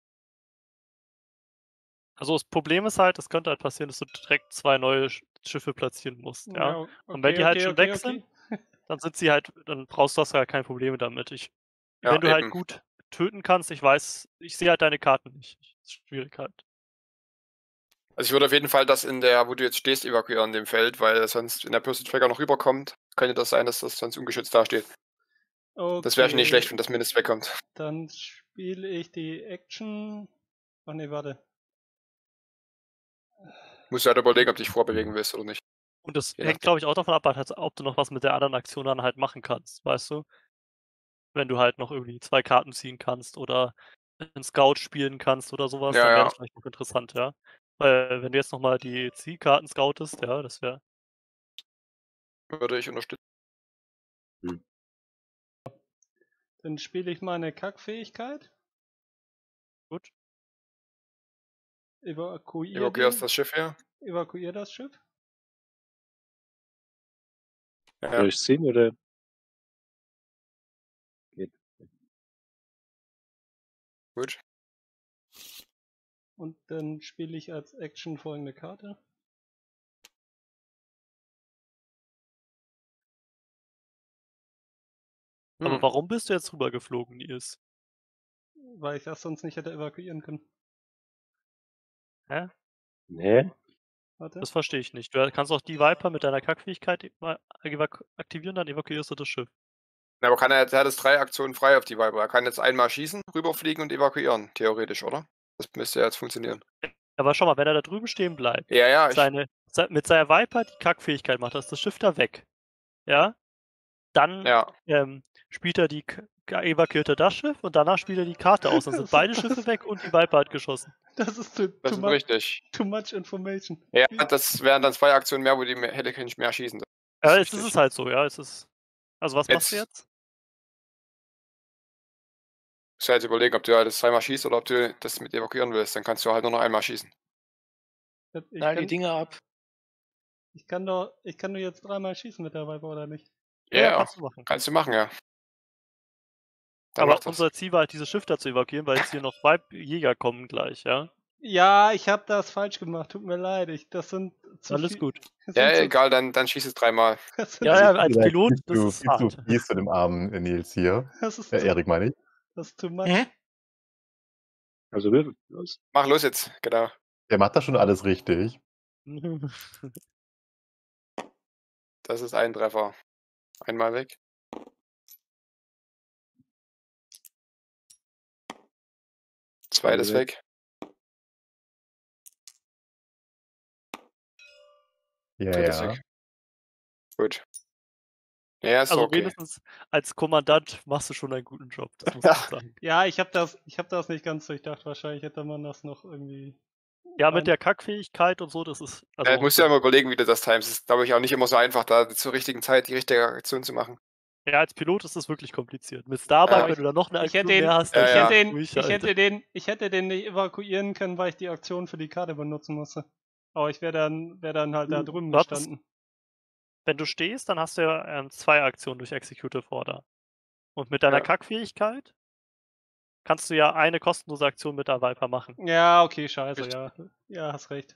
Also das Problem ist halt, es könnte halt passieren, dass du direkt 2 neue Schiffe platzieren musst, ja? Und wenn die halt schon weg sind, dann dann brauchst du das ja kein Problem damit. Ja, Wenn du halt eben. gut töten kannst, ich sehe halt deine Karten nicht. Das ist schwierig halt. Also ich würde auf jeden Fall das in der, wo du jetzt stehst, evakuieren in dem Feld, weil sonst, wenn der Person Tracker noch rüberkommt, könnte das sein, dass das sonst ungeschützt dasteht. Das wäre schon nicht schlecht, wenn das mindestens wegkommt. Dann spiele ich die Action. Ach nee, warte. Musst du halt überlegen, ob du dich vorbewegen willst oder nicht. Und das Je hängt, glaube ich, auch davon ab, halt, ob du noch was mit der anderen Aktion dann halt machen kannst, weißt du? Wenn du halt noch irgendwie 2 Karten ziehen kannst oder einen Scout spielen kannst oder sowas, Ja, dann wäre ja. das vielleicht noch interessant, ja? Weil wenn du jetzt nochmal die Zielkarten scoutest, ja, das wäre. Würde ich unterstützen. Dann spiele ich meine Kackfähigkeit. Gut. Evakuierst das Schiff her. Evakuier das Schiff. Ja. Soll ich ziehen oder? Geht. Gut. Und dann spiele ich als Action folgende Karte. Aber warum bist du jetzt rübergeflogen, Nils? Weil ich das sonst nicht hätte evakuieren können. Hä? Nee. Warte. Das verstehe ich nicht. Du kannst auch die Viper mit deiner Kackfähigkeit aktivieren, dann evakuierst du das Schiff. Ja, aber er hat jetzt 3 Aktionen frei auf die Viper. Er kann jetzt einmal schießen, rüberfliegen und evakuieren, theoretisch, oder? Das müsste ja jetzt funktionieren. Aber schau mal, wenn er da drüben stehen bleibt, Ja, ja, mit seiner Viper die Kackfähigkeit macht, das Schiff da weg. Ja? Dann ja. spielt er evakuiert er das Schiff und danach spielt er die Karte aus. Dann sind beide Schiffe weg und die Viper hat geschossen. Das ist Das ist richtig. too much information. Ja, das wären dann 2 Aktionen mehr, wo die hätte nicht mehr schießen. Ja, ist jetzt ist richtig. es halt so, ja. Also was machst du jetzt? Musst du halt überlegen, ob du halt das 2-mal schießt oder ob du das mit evakuieren willst. Dann kannst du halt nur noch einmal schießen. Nein, die Dinger ab. Ich kann nur jetzt 3-mal schießen mit der Viper, oder nicht? Ja, kannst du machen. kannst du machen, ja. Dann Aber mach das. unser Ziel war halt, dieses Schiff da zu evakuieren, weil jetzt hier noch 2 Jäger kommen gleich, ja. Ja, ich habe das falsch gemacht. Tut mir leid. Das sind zu Alles viel. gut. Das Ja, sind so, egal, dann schieß es 3-mal. das sind Ja, so, ja, als Ihr seid Pilot, viel das zu, ist viel zu hart. fies zu dem armen Nils hier. das ist Erik meine ich. das ist too much. Hm? Also würfel. Los. Mach los jetzt, genau. Der macht das schon alles richtig. Das ist ein Treffer. Einmal weg. Zweites weg. weg. Ja, Drittes ja. weg. Gut. Ja, ist Also okay. wenigstens als Kommandant machst du schon einen guten Job, das muss man sagen. Ja, ich habe das nicht ganz durchdacht. Wahrscheinlich hätte man das noch irgendwie. Ja, mit der Kackfähigkeit und so, das ist. Ja, musst du ja mal überlegen, wie du das timest. Es ist, glaube ich, auch nicht immer so einfach, da zur richtigen Zeit die richtige Aktion zu machen. Ja, als Pilot ist das wirklich kompliziert. Mit Starbike, Ja. wenn du da noch eine Ich Aktion hätte mehr hast, Ja, ich, ja. hätte ihn, durch, ich, Alter. hätte den nicht evakuieren können, weil ich die Aktion für die Karte benutzen musste. Aber ich wäre dann halt da drüben Du hattest- gestanden. Wenn du stehst, dann hast du ja 2 Aktionen durch Executive Order. Und mit deiner Ja. Kackfähigkeit kannst du ja eine kostenlose Aktion mit der Viper machen. Ja, okay, scheiße, Richtig. ja. Ja, hast recht.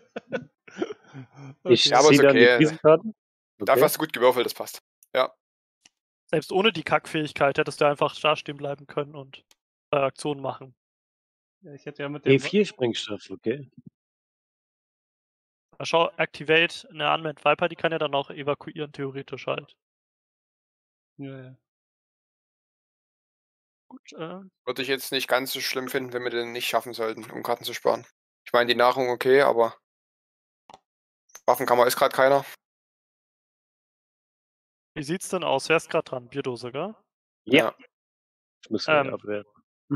Ich Ja, aber ziehe ist dann okay. die Krisenkarten. Dafür Okay. hast du gut gewürfelt, das passt. Selbst ohne die Kackfähigkeit hättest du einfach da stehen bleiben können und 2 Aktionen machen. Ja, ich hätte ja mit dem. E4 Sprengstoff, okay. Schau, Activate eine Unmanned Viper, die kann ja dann auch evakuieren, theoretisch halt. Ja, ja. Gut, Würde ich jetzt nicht ganz so schlimm finden, wenn wir den nicht schaffen sollten, um Karten zu sparen. Ich meine, die Nahrung okay, aber Waffenkammer ist gerade keiner. wie sieht's denn aus? Wer ist gerade dran? Bierdose, gell? Ja. Ich muss abwerten.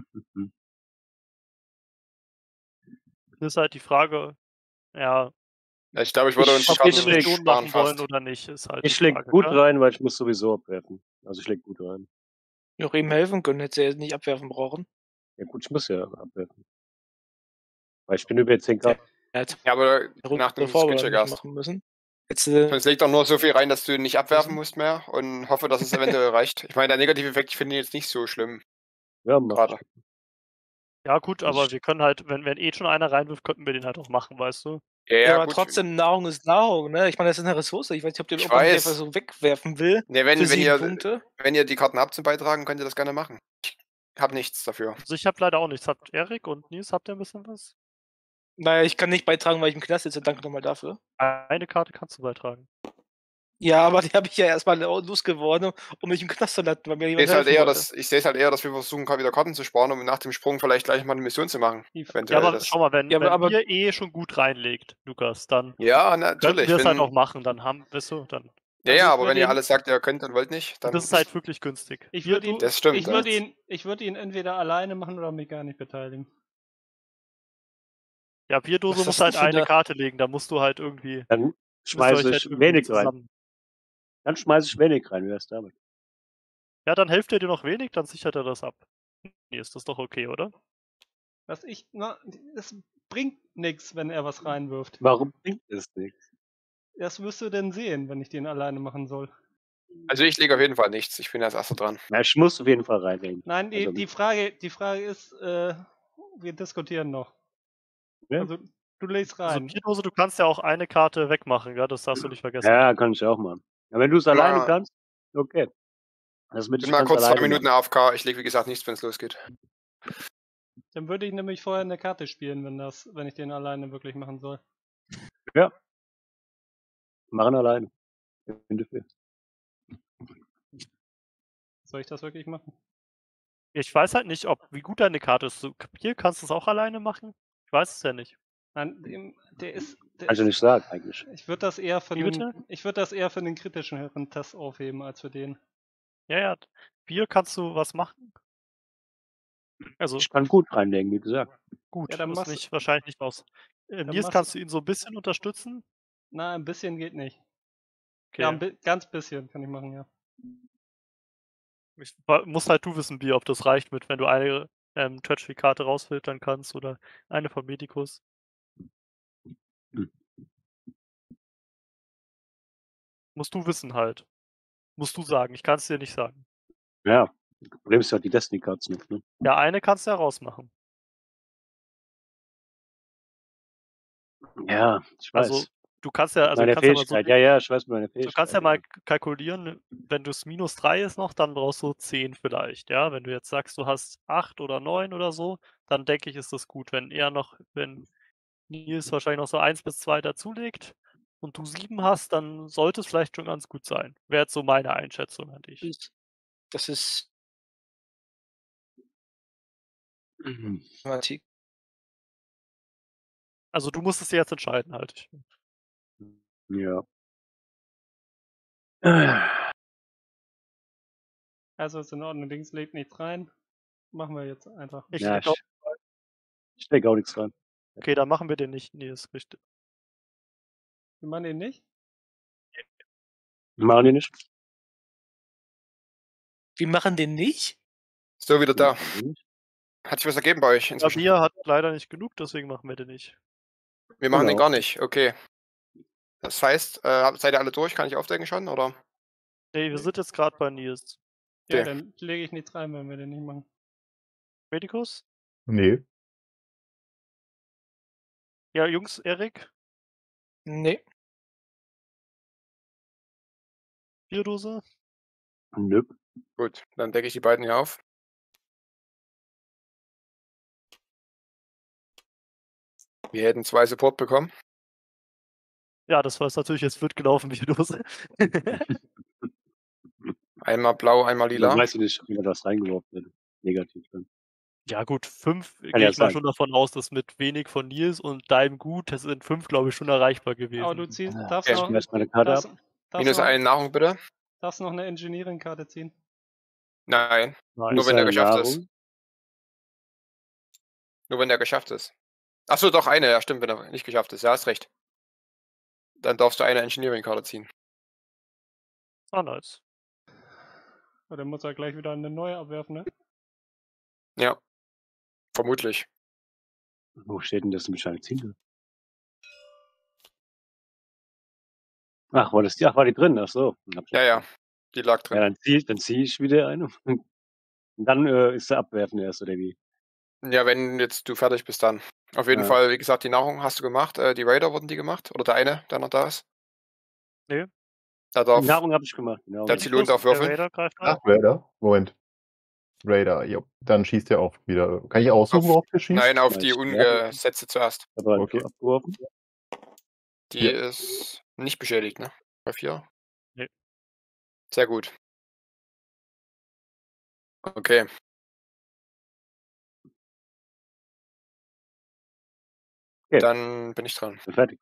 Das ist halt die Frage, ja, Ja, ich glaube, ich würde Ich uns hab Karten jetzt ob wir eine schlägt Mission sparen machen wollen fast. oder nicht, ist halt Ich die schläg Frage, gut gell? rein, weil ich muss sowieso abwerfen. Also ich schläg gut rein. Noch ihm helfen können, hätte er nicht abwerfen brauchen. Ja gut, ich muss ja abwerfen. Weil ich bin über 10 Grad. Er hätte Ja, aber eine nach dem Runde vorher Skillcheck nicht erst. machen müssen. Jetzt, äh, Sonst leg doch nur so viel rein, dass du nicht abwerfen musst mehr und hoffe, dass es eventuell reicht. Ich meine, der negative Effekt, ich finde ihn jetzt nicht so schlimm. Ja, mach Gerade. ich. Ja gut, Das aber ist- wir können halt, wenn eh schon einer reinwirft, könnten wir den halt auch machen, weißt du? Ja, ja, ja, aber gut. trotzdem, Nahrung ist Nahrung, ne? Ich meine, das ist eine Ressource. Ich weiß nicht, ob Ich man die weiß. einfach so wegwerfen will. Ne, Für wenn 7 ihr, Punkte. wenn ihr die Karten habt zum Beitragen, könnt ihr das gerne machen. Ich habe nichts dafür. Also ich habe leider auch nichts. Habt Erik und Nils, habt ihr ein bisschen was? Naja, ich kann nicht beitragen, weil ich im Knast sitze. Danke nochmal dafür. Eine Karte kannst du beitragen. Ja, aber die habe ich ja erstmal losgeworden, um mich im Knast zu landen, weil mir Ich jemand sehe helfen wollte. es halt eher, dass wir versuchen, wieder Karten zu sparen, um nach dem Sprung vielleicht gleich mal eine Mission zu machen. Die- Ja, Eventuell aber das. schau mal, wenn, Ja, wenn aber- ihr eh schon gut reinlegt, Lukas, dann Ja, könnten natürlich. wir es halt Wenn, auch machen. Dann haben, weißt du, dann. ja, Also ja, ich aber wenn würde ihr ihn- alles sagt, ihr könnt und wollt nicht, dann. Das ist halt wirklich günstig. Ich Hier, würde ihn, Das stimmt, ich ja. würde ihn entweder alleine machen oder mich gar nicht beteiligen. Ja, Bierdose Was muss hast halt du für eine eine- Karte legen, da musst du halt irgendwie. Dann müsst ihr schmeiße euch halt ich irgendwie wenig rein. zusammen. Dann schmeiße ich wenig rein. Wie wär's damit? Ja, dann helft ihr dir noch wenig, dann sichert er das ab. Nee, ist das doch okay, oder? Es bringt nichts, wenn er was reinwirft. Warum bringt es nichts? Das wirst du denn sehen, wenn ich den alleine machen soll. Also ich lege auf jeden Fall nichts. Ich bin als erster dran. Na, ich muss auf jeden Fall reinlegen. Nein, Also- die Frage ist, wir diskutieren noch. Ja. Also du legst Also rein. Bierdose, du kannst ja auch eine Karte wegmachen, ja, das darfst du nicht vergessen. Ja, kann ich auch machen. Aber wenn du es alleine Mal- kannst, okay. Das mit Ich bin mal kurz 2 Minuten AFK. Ich lege, wie gesagt, nichts, wenn es losgeht. Dann würde ich nämlich vorher eine Karte spielen, wenn ich den alleine wirklich machen soll. Machen alleine. Ich bin dafür. Soll ich das wirklich machen? Ich weiß halt nicht, wie gut deine Karte ist. Hier kannst du es auch alleine machen? Ich weiß es ja nicht. Nein, der ist. Kannst du nicht sagen, eigentlich. Ich würde das eher für Wie bitte? den kritischen Test aufheben als für den. Ja, ja. Bier kannst du was machen? Also Ich kann gut reinlegen, wie gesagt. gut, Ja, dann ist machst du- nicht, wahrscheinlich nicht aus. Nils, machst kannst du ihn so ein bisschen unterstützen? Na, ein bisschen geht nicht. Okay. Ja, ganz bisschen kann ich machen, ja. Musst halt du wissen, Bier, ob das reicht mit, wenn du eine Treachery-Karte rausfiltern kannst oder eine von Medicus. Hm. Musst du wissen halt. Musst du sagen. Ich kann es dir nicht sagen. Ja. Das Problem ist halt die Destiny-Cards nicht, ne? Ja, eine kannst du ja rausmachen. Ja, ich weiß. Also, du kannst ja, meine kannst ja mal so, Fähigkeit. Ja, ich weiß meine du Fähigkeit. kannst ja mal kalkulieren, wenn du es -3 ist noch, dann brauchst du 10 vielleicht, ja? Wenn du jetzt sagst, du hast 8 oder 9 oder so, dann denke ich, ist das gut. Wenn Nils wahrscheinlich noch so 1 bis 2 dazulegt und du 7 hast, dann sollte es vielleicht schon ganz gut sein. Wäre jetzt so meine Einschätzung an dich. Das ist Mhm. Mathematik. Also, du musst es dir jetzt entscheiden halt. Ja. Also ist in Ordnung, links legt nichts rein. Machen wir jetzt einfach. Ich Ja, denke auch, ich stecke auch nichts rein. okay, dann machen wir den nicht. Nils, richtig. Wir machen den nicht? Machen die nicht? Wir machen den nicht? So, wieder da. Machen die nicht? Hat sich was ergeben bei euch inzwischen? Bier hat leider nicht genug, deswegen machen wir den nicht. Wir machen den Genau. gar nicht, okay. Das heißt, seid ihr alle durch? Kann ich aufdecken schon, oder? Nee, wir sind jetzt gerade bei Nils. Ja, Okay. dann lege ich nichts rein, wenn wir den nicht machen. Medikus? Nee. Ja, Jungs, Erik, Nee. Bierdose? Nö. Gut, dann decke ich die beiden hier auf. Wir hätten 2 Support bekommen. Ja, das war jetzt natürlich jetzt blöd gelaufen, Bierdose. Einmal blau, einmal Dann lila. weißt du nicht, wie das reingeworfen wird. Negativ dann. Ja gut, 5 Kann gehe ja ich mal sein. schon davon aus, dass mit wenig von Nils und deinem Gut, das sind 5, glaube ich, schon erreichbar Aber gewesen. du ziehst, Ja, darfst okay. ich noch, spiele erst meine Karte darfst, ab. darfst, Minus noch, 1 Nahrung bitte. darfst noch eine Engineering-Karte ziehen. Nein, Nein. nur wenn der Eine geschafft ist. Nahrung. Nur wenn der geschafft ist. Achso, doch eine, ja stimmt, wenn er nicht geschafft ist. Ja, hast recht. Dann darfst du eine Engineering-Karte ziehen. Ah, nice. Aber dann muss er gleich wieder eine neue abwerfen, ne? Ja. Vermutlich. Wo steht denn das Bescheid ziehen? Ach, war die drin? Ach so. Ja, ja. Die lag drin. Ja, dann zieh ich wieder eine. Und dann ist der Abwerfen erst, oder wie? Ja, wenn jetzt du fertig bist, dann. Auf jeden Ja. Fall, wie gesagt, die Nahrung hast du gemacht. Die Raider wurden die gemacht. Oder der eine, der noch da ist. Nee. Da Die darf Nahrung habe ich gemacht. Die Nahrung der hab ich Zylon darf Der würfeln. Raider greift an. Ach, Raider. Moment. Raider, ja. Dann schießt er auch wieder. Kann ich aussuchen, worauf der schießt? Nein, auf Nein, die ich- ungesetzte zuerst. aber Okay. abgeworfen. Die Ja. ist nicht beschädigt, ne? Bei 4. Nee. Sehr gut. Okay. Okay. Dann bin ich dran. Bin fertig.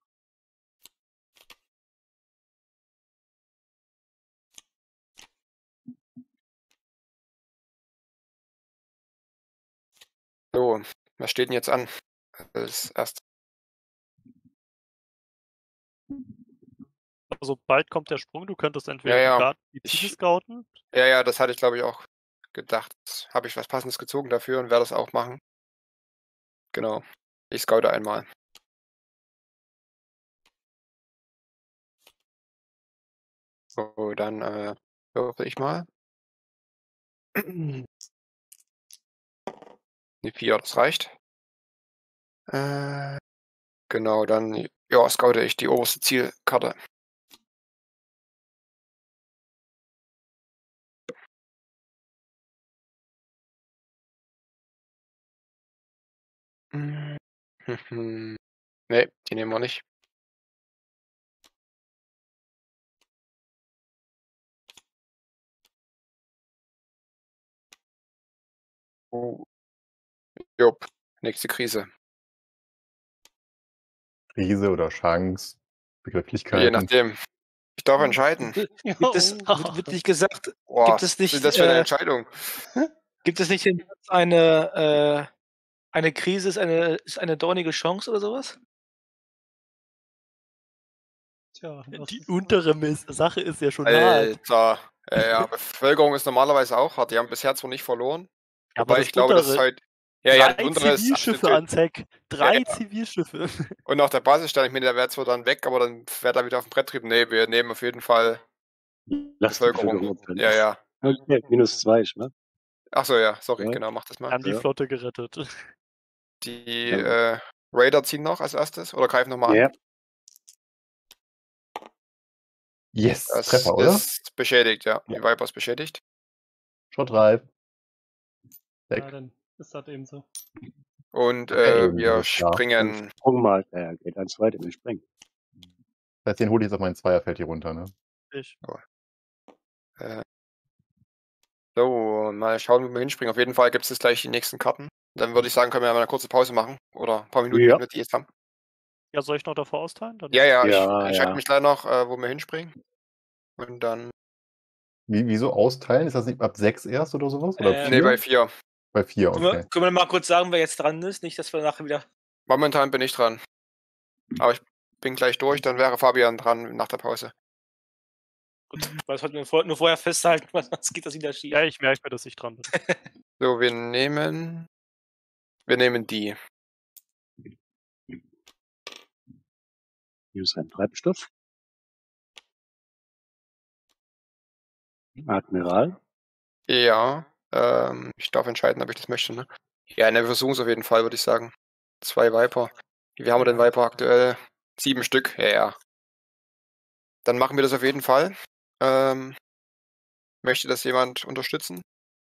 So, was steht denn jetzt an? Als erstes. Also bald kommt der Sprung, du könntest entweder Ja, ja. die Karten, die Ich- Ziele scouten. Ja, ja, das hatte ich, glaube ich, auch gedacht. Habe ich was Passendes gezogen dafür und werde das auch machen. Genau. Ich scoute einmal. So, dann würfel ich mal. Die 4, das reicht. Genau, dann ja, scoute ich die oberste Zielkarte. Ne, die nehmen wir nicht. Oh. Jupp, nächste Krise. Krise oder Chance, Je Begrifflichkeiten. nachdem. Ich darf entscheiden. Gibt es, wird nicht gesagt, Boah, gibt es was ist nicht, das für eine Entscheidung? gibt es nicht eine Krise ist eine dornige Chance oder sowas? Tja, das Die ist- untere Sache ist ja schon hart. Alter. Ja, Bevölkerung ist normalerweise auch hart. Die haben bisher zwar nicht verloren. Aber Wobei das ich glaube, das ist untere, heute. Ja, ja, das 3 untere ist Zivilschiffe absolut- an Zack. 3 ja. Zivilschiffe. Und auch der Basisstand, ich meine, der wäre zwar dann weg, aber dann wäre er wieder auf dem Bretttrieb. Nee, wir nehmen auf jeden Fall Lass die Bevölkerung Bevölkerung. opfern. Ja, ja. Okay, -2, ne? Achso, ja, sorry, Ja. genau, mach das mal. Haben die Ja. Flotte gerettet. Die Ja. Raider ziehen noch als erstes oder greifen nochmal Ja. an. Yes, Das Treffer, oder? ist beschädigt, ja. Ja. Die Viper ist beschädigt. Schrottreif. Ja, Weg. dann ist das eben so. Und eben, wir alles klar. springen. Sprung mal. Ja, geht eins weiter, wir springen. Das heißt, den hole ich jetzt auf meinen Zweierfeld hier runter, ne? Ich. So, mal schauen, wo wir hinspringen. Auf jeden Fall gibt es gleich die nächsten Karten. Dann würde ich sagen, können wir mal eine kurze Pause machen. Oder ein paar Minuten, Ja. wenn wir die jetzt haben. Ja, soll ich noch davor austeilen? Dann Ja, Ja, ich entscheide ja. mich gleich noch, wo wir hinspringen. Und dann. Wieso austeilen? Ist das nicht ab 6 erst oder sowas? Oder ab Nee, Nee, 4? bei 4. Bei 4, Können wir, okay. können wir mal kurz sagen, wer jetzt dran ist? Nicht, dass wir nachher wieder. Momentan bin ich dran. Aber ich bin gleich durch, dann wäre Fabian dran nach der Pause. Gut, weil das sollten wir nur vorher festhalten, weil sonst geht das wieder schief. Ja, ich merke mir, dass ich dran bin. So, wir nehmen die. Hier ist ein Treibstoff. Admiral. Ja, ich darf entscheiden, ob ich das möchte, ne? Ja, ne, wir versuchen es auf jeden Fall, würde ich sagen. 2 Viper. Wie haben wir den Viper aktuell? 7 Stück, ja. Dann machen wir das auf jeden Fall. Möchte das jemand unterstützen?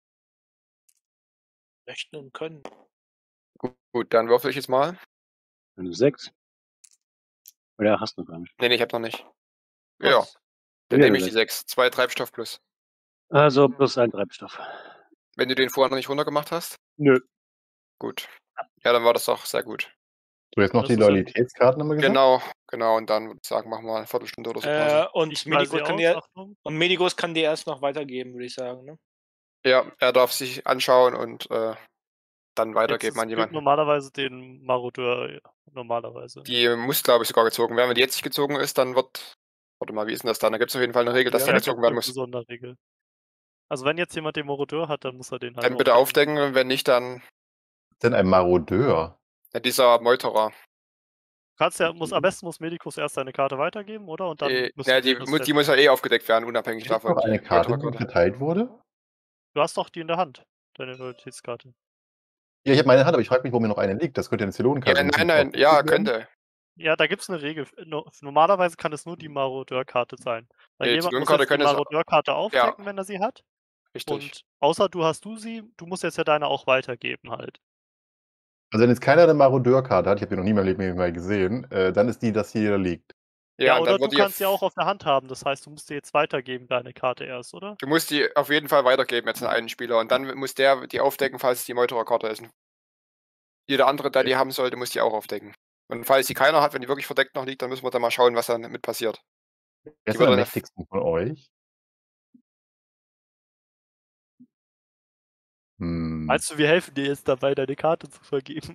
Möchten und können. Gut, dann würfel ich jetzt mal. Eine 6. Oder hast du noch gar nicht? Nee, ich habe noch nicht. Ja, Was? dann Ja, nehme ich das- die 6. 2 Treibstoff plus. Also plus ein Treibstoff. Wenn du den vorher noch nicht runtergemacht hast? Nö. Gut. Ja, dann war das doch sehr gut. So, jetzt noch Das die ist ja- Loyalitätskarten, haben wir gesagt? Genau. Und dann würde ich sagen, machen wir eine Viertelstunde oder so Pause. Und Ich Medigos weise kann, aus, dir, Achtung. und Medigos kann dir erst noch weitergeben, würde ich sagen. Ne? Ja, er darf sich anschauen und dann Jetzt weitergeben ist an Glück jemanden. normalerweise den Marodeur, normalerweise. Die muss, glaube ich, sogar gezogen werden. Wenn die jetzt nicht gezogen ist, dann wird. Warte mal, wie ist denn das dann? Da gibt es auf jeden Fall eine Regel, dass Ja, der da gezogen gibt's werden eine muss. Sonderregel. Also wenn jetzt jemand den Marodeur hat, dann muss er den halt Dann bitte aufdecken und wenn nicht, dann Denn ein Marodeur. ja, dieser Meuterer. Am besten muss Medikus erst seine Karte weitergeben, oder? Und dann müssen Ja, wir die das muss ja eh aufgedeckt werden, unabhängig Gibt es davon. noch eine die Karte, die Meutererkarte. verteilt wurde? Du hast doch die in der Hand, deine Loyalitätskarte. Ja, ich habe meine Hand, aber ich frage mich, wo mir noch eine liegt. Das könnte eine Zelonenkarte Ja, sein. nein, ja, könnte. Ja, da gibt es eine Regel. Normalerweise kann es nur die Marodeur-Karte sein. Weil Nee, jemand muss Zelonenkarte jetzt die könnte es- Marodeur-Karte aufdecken, wenn er sie hat. Richtig. Und außer du hast sie, du musst jetzt ja deine auch weitergeben halt. Also wenn jetzt keiner eine Marodeur-Karte hat, ich habe die noch nie in meinem Leben mal gesehen, dann ist die, das hier liegt. Ja, und oder dann du wird die kannst sie auch auf der Hand haben. Das heißt, du musst dir jetzt weitergeben, deine Karte erst, oder? Du musst die auf jeden Fall weitergeben jetzt an einen Spieler und dann muss der die aufdecken, falls es die Meutererkarte ist. Jeder andere, der die haben sollte, muss die auch aufdecken. Und falls die keiner hat, wenn die wirklich verdeckt noch liegt, dann müssen wir dann mal schauen, was dann mit passiert. Wer Die ist wird der dann- mächtigsten von euch? Meinst du, wir helfen dir jetzt dabei, deine Karte zu vergeben?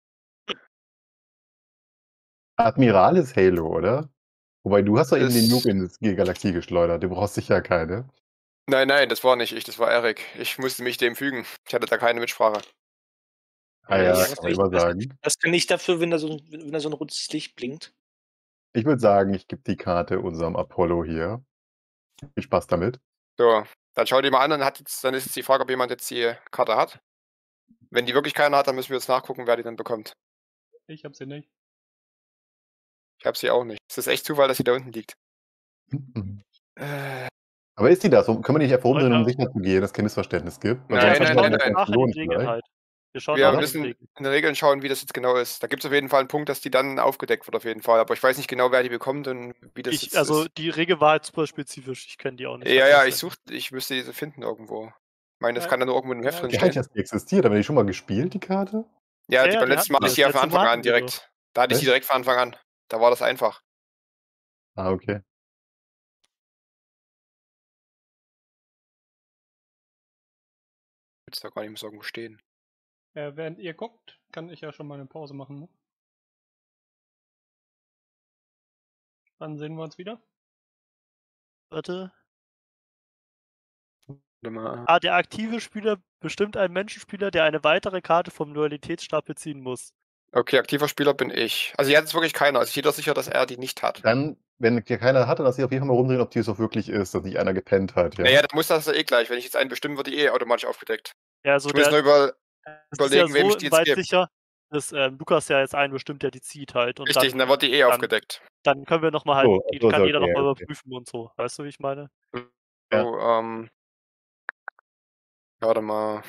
Admiral ist Halo, oder? Wobei, du hast doch eben den Ist- Nuke in die Galaxie geschleudert. Du brauchst sicher keine. Nein, das war nicht ich, das war Erik. Ich musste mich dem fügen. Ich hatte da keine Mitsprache. Ah ja, das kann man immer sagen. Das kann ich dafür, wenn da so ein rotes Licht blinkt. Ich würde sagen, ich gebe die Karte unserem Apollo hier. Viel Spaß damit. So, dann schau die mal an, dann ist jetzt die Frage, ob jemand jetzt die Karte hat. Wenn die wirklich keiner hat, dann müssen wir jetzt nachgucken, wer die dann bekommt. Ich hab sie nicht. Ich habe sie auch nicht. Es ist echt Zufall, dass sie da unten liegt. Mhm. Äh, Aber ist die das? Können wir nicht einfach rumdrehen, um Ja. sicher zu gehen, dass es kein Missverständnis gibt? Weil Nein, sonst nein, haben wir nein, keine nein. Nachher die Regeln Regeln vielleicht. halt. Wir schauen wir nach den müssen Regeln. in den Regeln schauen, wie das jetzt genau ist. Da gibt es auf jeden Fall einen Punkt, dass die dann aufgedeckt wird, auf jeden Fall. Aber ich weiß nicht genau, wer die bekommt und wie das jetzt Also ist. die Regel war halt super spezifisch. Ich kenne die auch nicht. Ja, ich müsste diese finden irgendwo. Ich meine, das Ja, kann da nur irgendwo im Heft ja, drin Ja, halt, stehen. dass die existiert. Aber die schon mal gespielt, die Karte? Ja, Ja, beim die letzten Mal hatten hatte ich wir. die von Das letzte Anfang Mal an hatten wir direkt. Da hatte ich die Echt? direkt von Anfang an. Da war das einfach. Ah, okay. Jetzt da gar nicht mehr so irgendwo stehen. Während ihr guckt, kann ich ja schon mal eine Pause machen. Ne? Wann sehen wir uns wieder? Warte. Warte mal. Ah, der aktive Spieler bestimmt einen Menschenspieler, der eine weitere Karte vom Loyalitätsstapel ziehen muss. Okay, aktiver Spieler bin ich. Also jetzt wirklich keiner. Also ich gehe doch sicher, dass er die nicht hat. Dann, wenn hier keiner hat, dann lass ich auf jeden Fall mal rumdrehen, ob die es auch wirklich ist, dass nicht einer gepennt hat. Ja? Naja, dann muss das ja eh gleich. Wenn ich jetzt einen bestimme, wird die eh automatisch aufgedeckt. Ja, also Ich muss nur das ist ja überlegen, wem so ich die im jetzt gebe. Waldsicher. ist Lukas ja jetzt einen bestimmt, der die zieht halt. Und Richtig, und dann wird die dann- aufgedeckt. Dann können wir nochmal halt, So, die so, kann so, jeder okay, nochmal okay. überprüfen und so. Weißt du, wie ich meine? Ja. So, warte mal.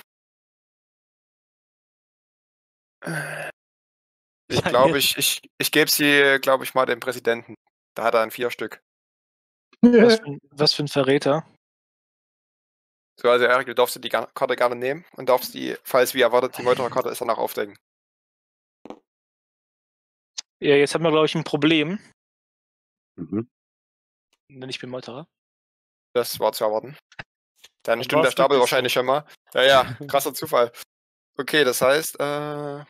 Ich Ja, glaube, jetzt- ich gebe sie, glaube ich, mal dem Präsidenten. Da hat er 4 Stück. Was für ein Verräter. So, also Erik, du darfst dir die Karte gerne nehmen und darfst die, falls wie erwartet die Meuterer-Karte ist, danach aufdecken. Ja, jetzt haben wir, glaube ich, ein Problem. Mhm. Denn ich bin Meuterer. Das war zu erwarten. Dann Dann stimmt der war's Stapel wirklich wahrscheinlich so. schon mal. Ja, krasser Zufall. Okay, das heißt, ja,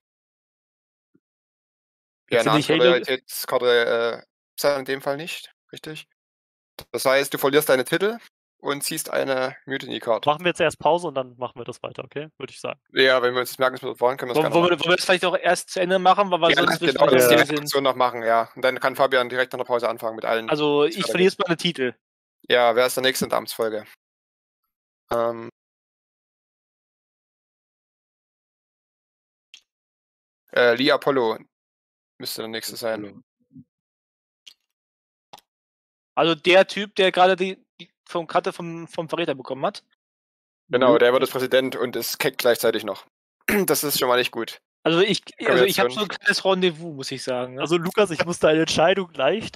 Jetzt eine sind die andere Halo- Realitätskarte ist er in dem Fall nicht, richtig? Das heißt, du verlierst deine Titel und ziehst eine Mutiny-Card. Machen wir jetzt erst Pause und dann machen wir das weiter, okay? Würde ich sagen. Ja, wenn wir uns das merken, dass wir das wollen, können wir das Wollen gerne wir das vielleicht auch erst zu Ende machen, weil machen. Ja, sonst wissen genau, wir das nicht, die wo wir letzte sind. Aktion noch machen, ja. Und dann kann Fabian direkt nach der Pause anfangen mit allen. Also, ich weitergeht. verliere jetzt meine Titel. Ja, wer ist der nächste in der Amtsfolge? Lee Apollo müsste der nächste sein. Also, der Typ, der gerade die Karte vom Verräter bekommen hat. Genau, der wird jetzt Präsident und ist Keck gleichzeitig noch. Das ist schon mal nicht gut. Also, ich habe Kombination. so ein kleines Rendezvous, muss ich sagen. Ne? Also Lukas, ich muss deine Entscheidung leicht.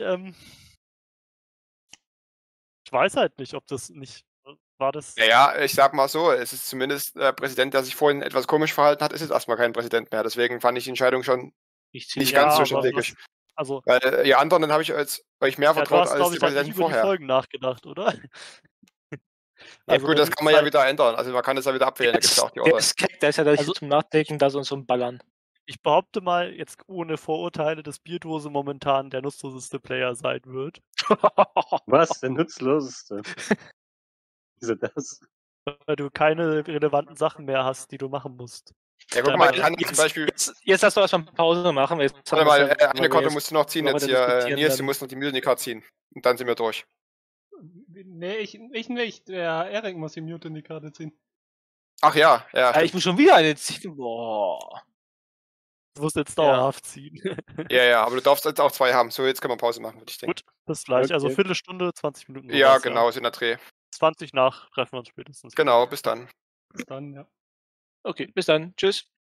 Ich weiß halt nicht, ob das nicht. War das. Ja, ich sag mal so, es ist zumindest der Präsident, der sich vorhin etwas komisch verhalten hat, ist jetzt erstmal kein Präsident mehr. Deswegen fand ich die Entscheidung schon nicht nicht Ja, ganz so aber strategisch. Also, Weil ihr anderen, dann habe ich euch mehr ja, du vertraut hast, als glaube die ich, halt nicht Präsidenten über die vorher. Folgen nachgedacht, oder? Ja Also, gut, das kann man ja wieder ändern. Also man kann das ja wieder abwählen, da gibt es ja auch die Der Order. ist keck, der ist ja da Also- zum Nachdenken, da so zum Ballern. Ich behaupte mal, jetzt ohne Vorurteile, dass Bierdose momentan der nutzloseste Player sein wird. Was? Der nutzloseste? Wieso das? Weil du keine relevanten Sachen mehr hast, die du machen musst. Ja, guck Dann- mal, ich kann zum Beispiel, Jetzt lass doch erstmal Pause machen. Jetzt warte mal, eine wir Karte jetzt musst du noch ziehen noch jetzt weiter hier. diskutieren Nils, du werden. musst noch die Mutiny-Card ziehen. Und dann sind wir durch. Nee, ich nicht. Der Erik muss die Mutiny-Karte ziehen. Ach ja, ja. Ich muss schon wieder eine ziehen. Boah. Du musst jetzt Ja. dauerhaft ziehen. Ja, aber du darfst jetzt auch 2 haben. So, jetzt können wir Pause machen, würde ich denken. Gut, bis gleich. Also Okay. Viertelstunde, 20 Minuten. Ja, sowas, genau, ist in der Dreh. 20 nach treffen wir uns spätestens. Genau, bis dann. Bis dann, ja. Okay, bis dann. Tschüss.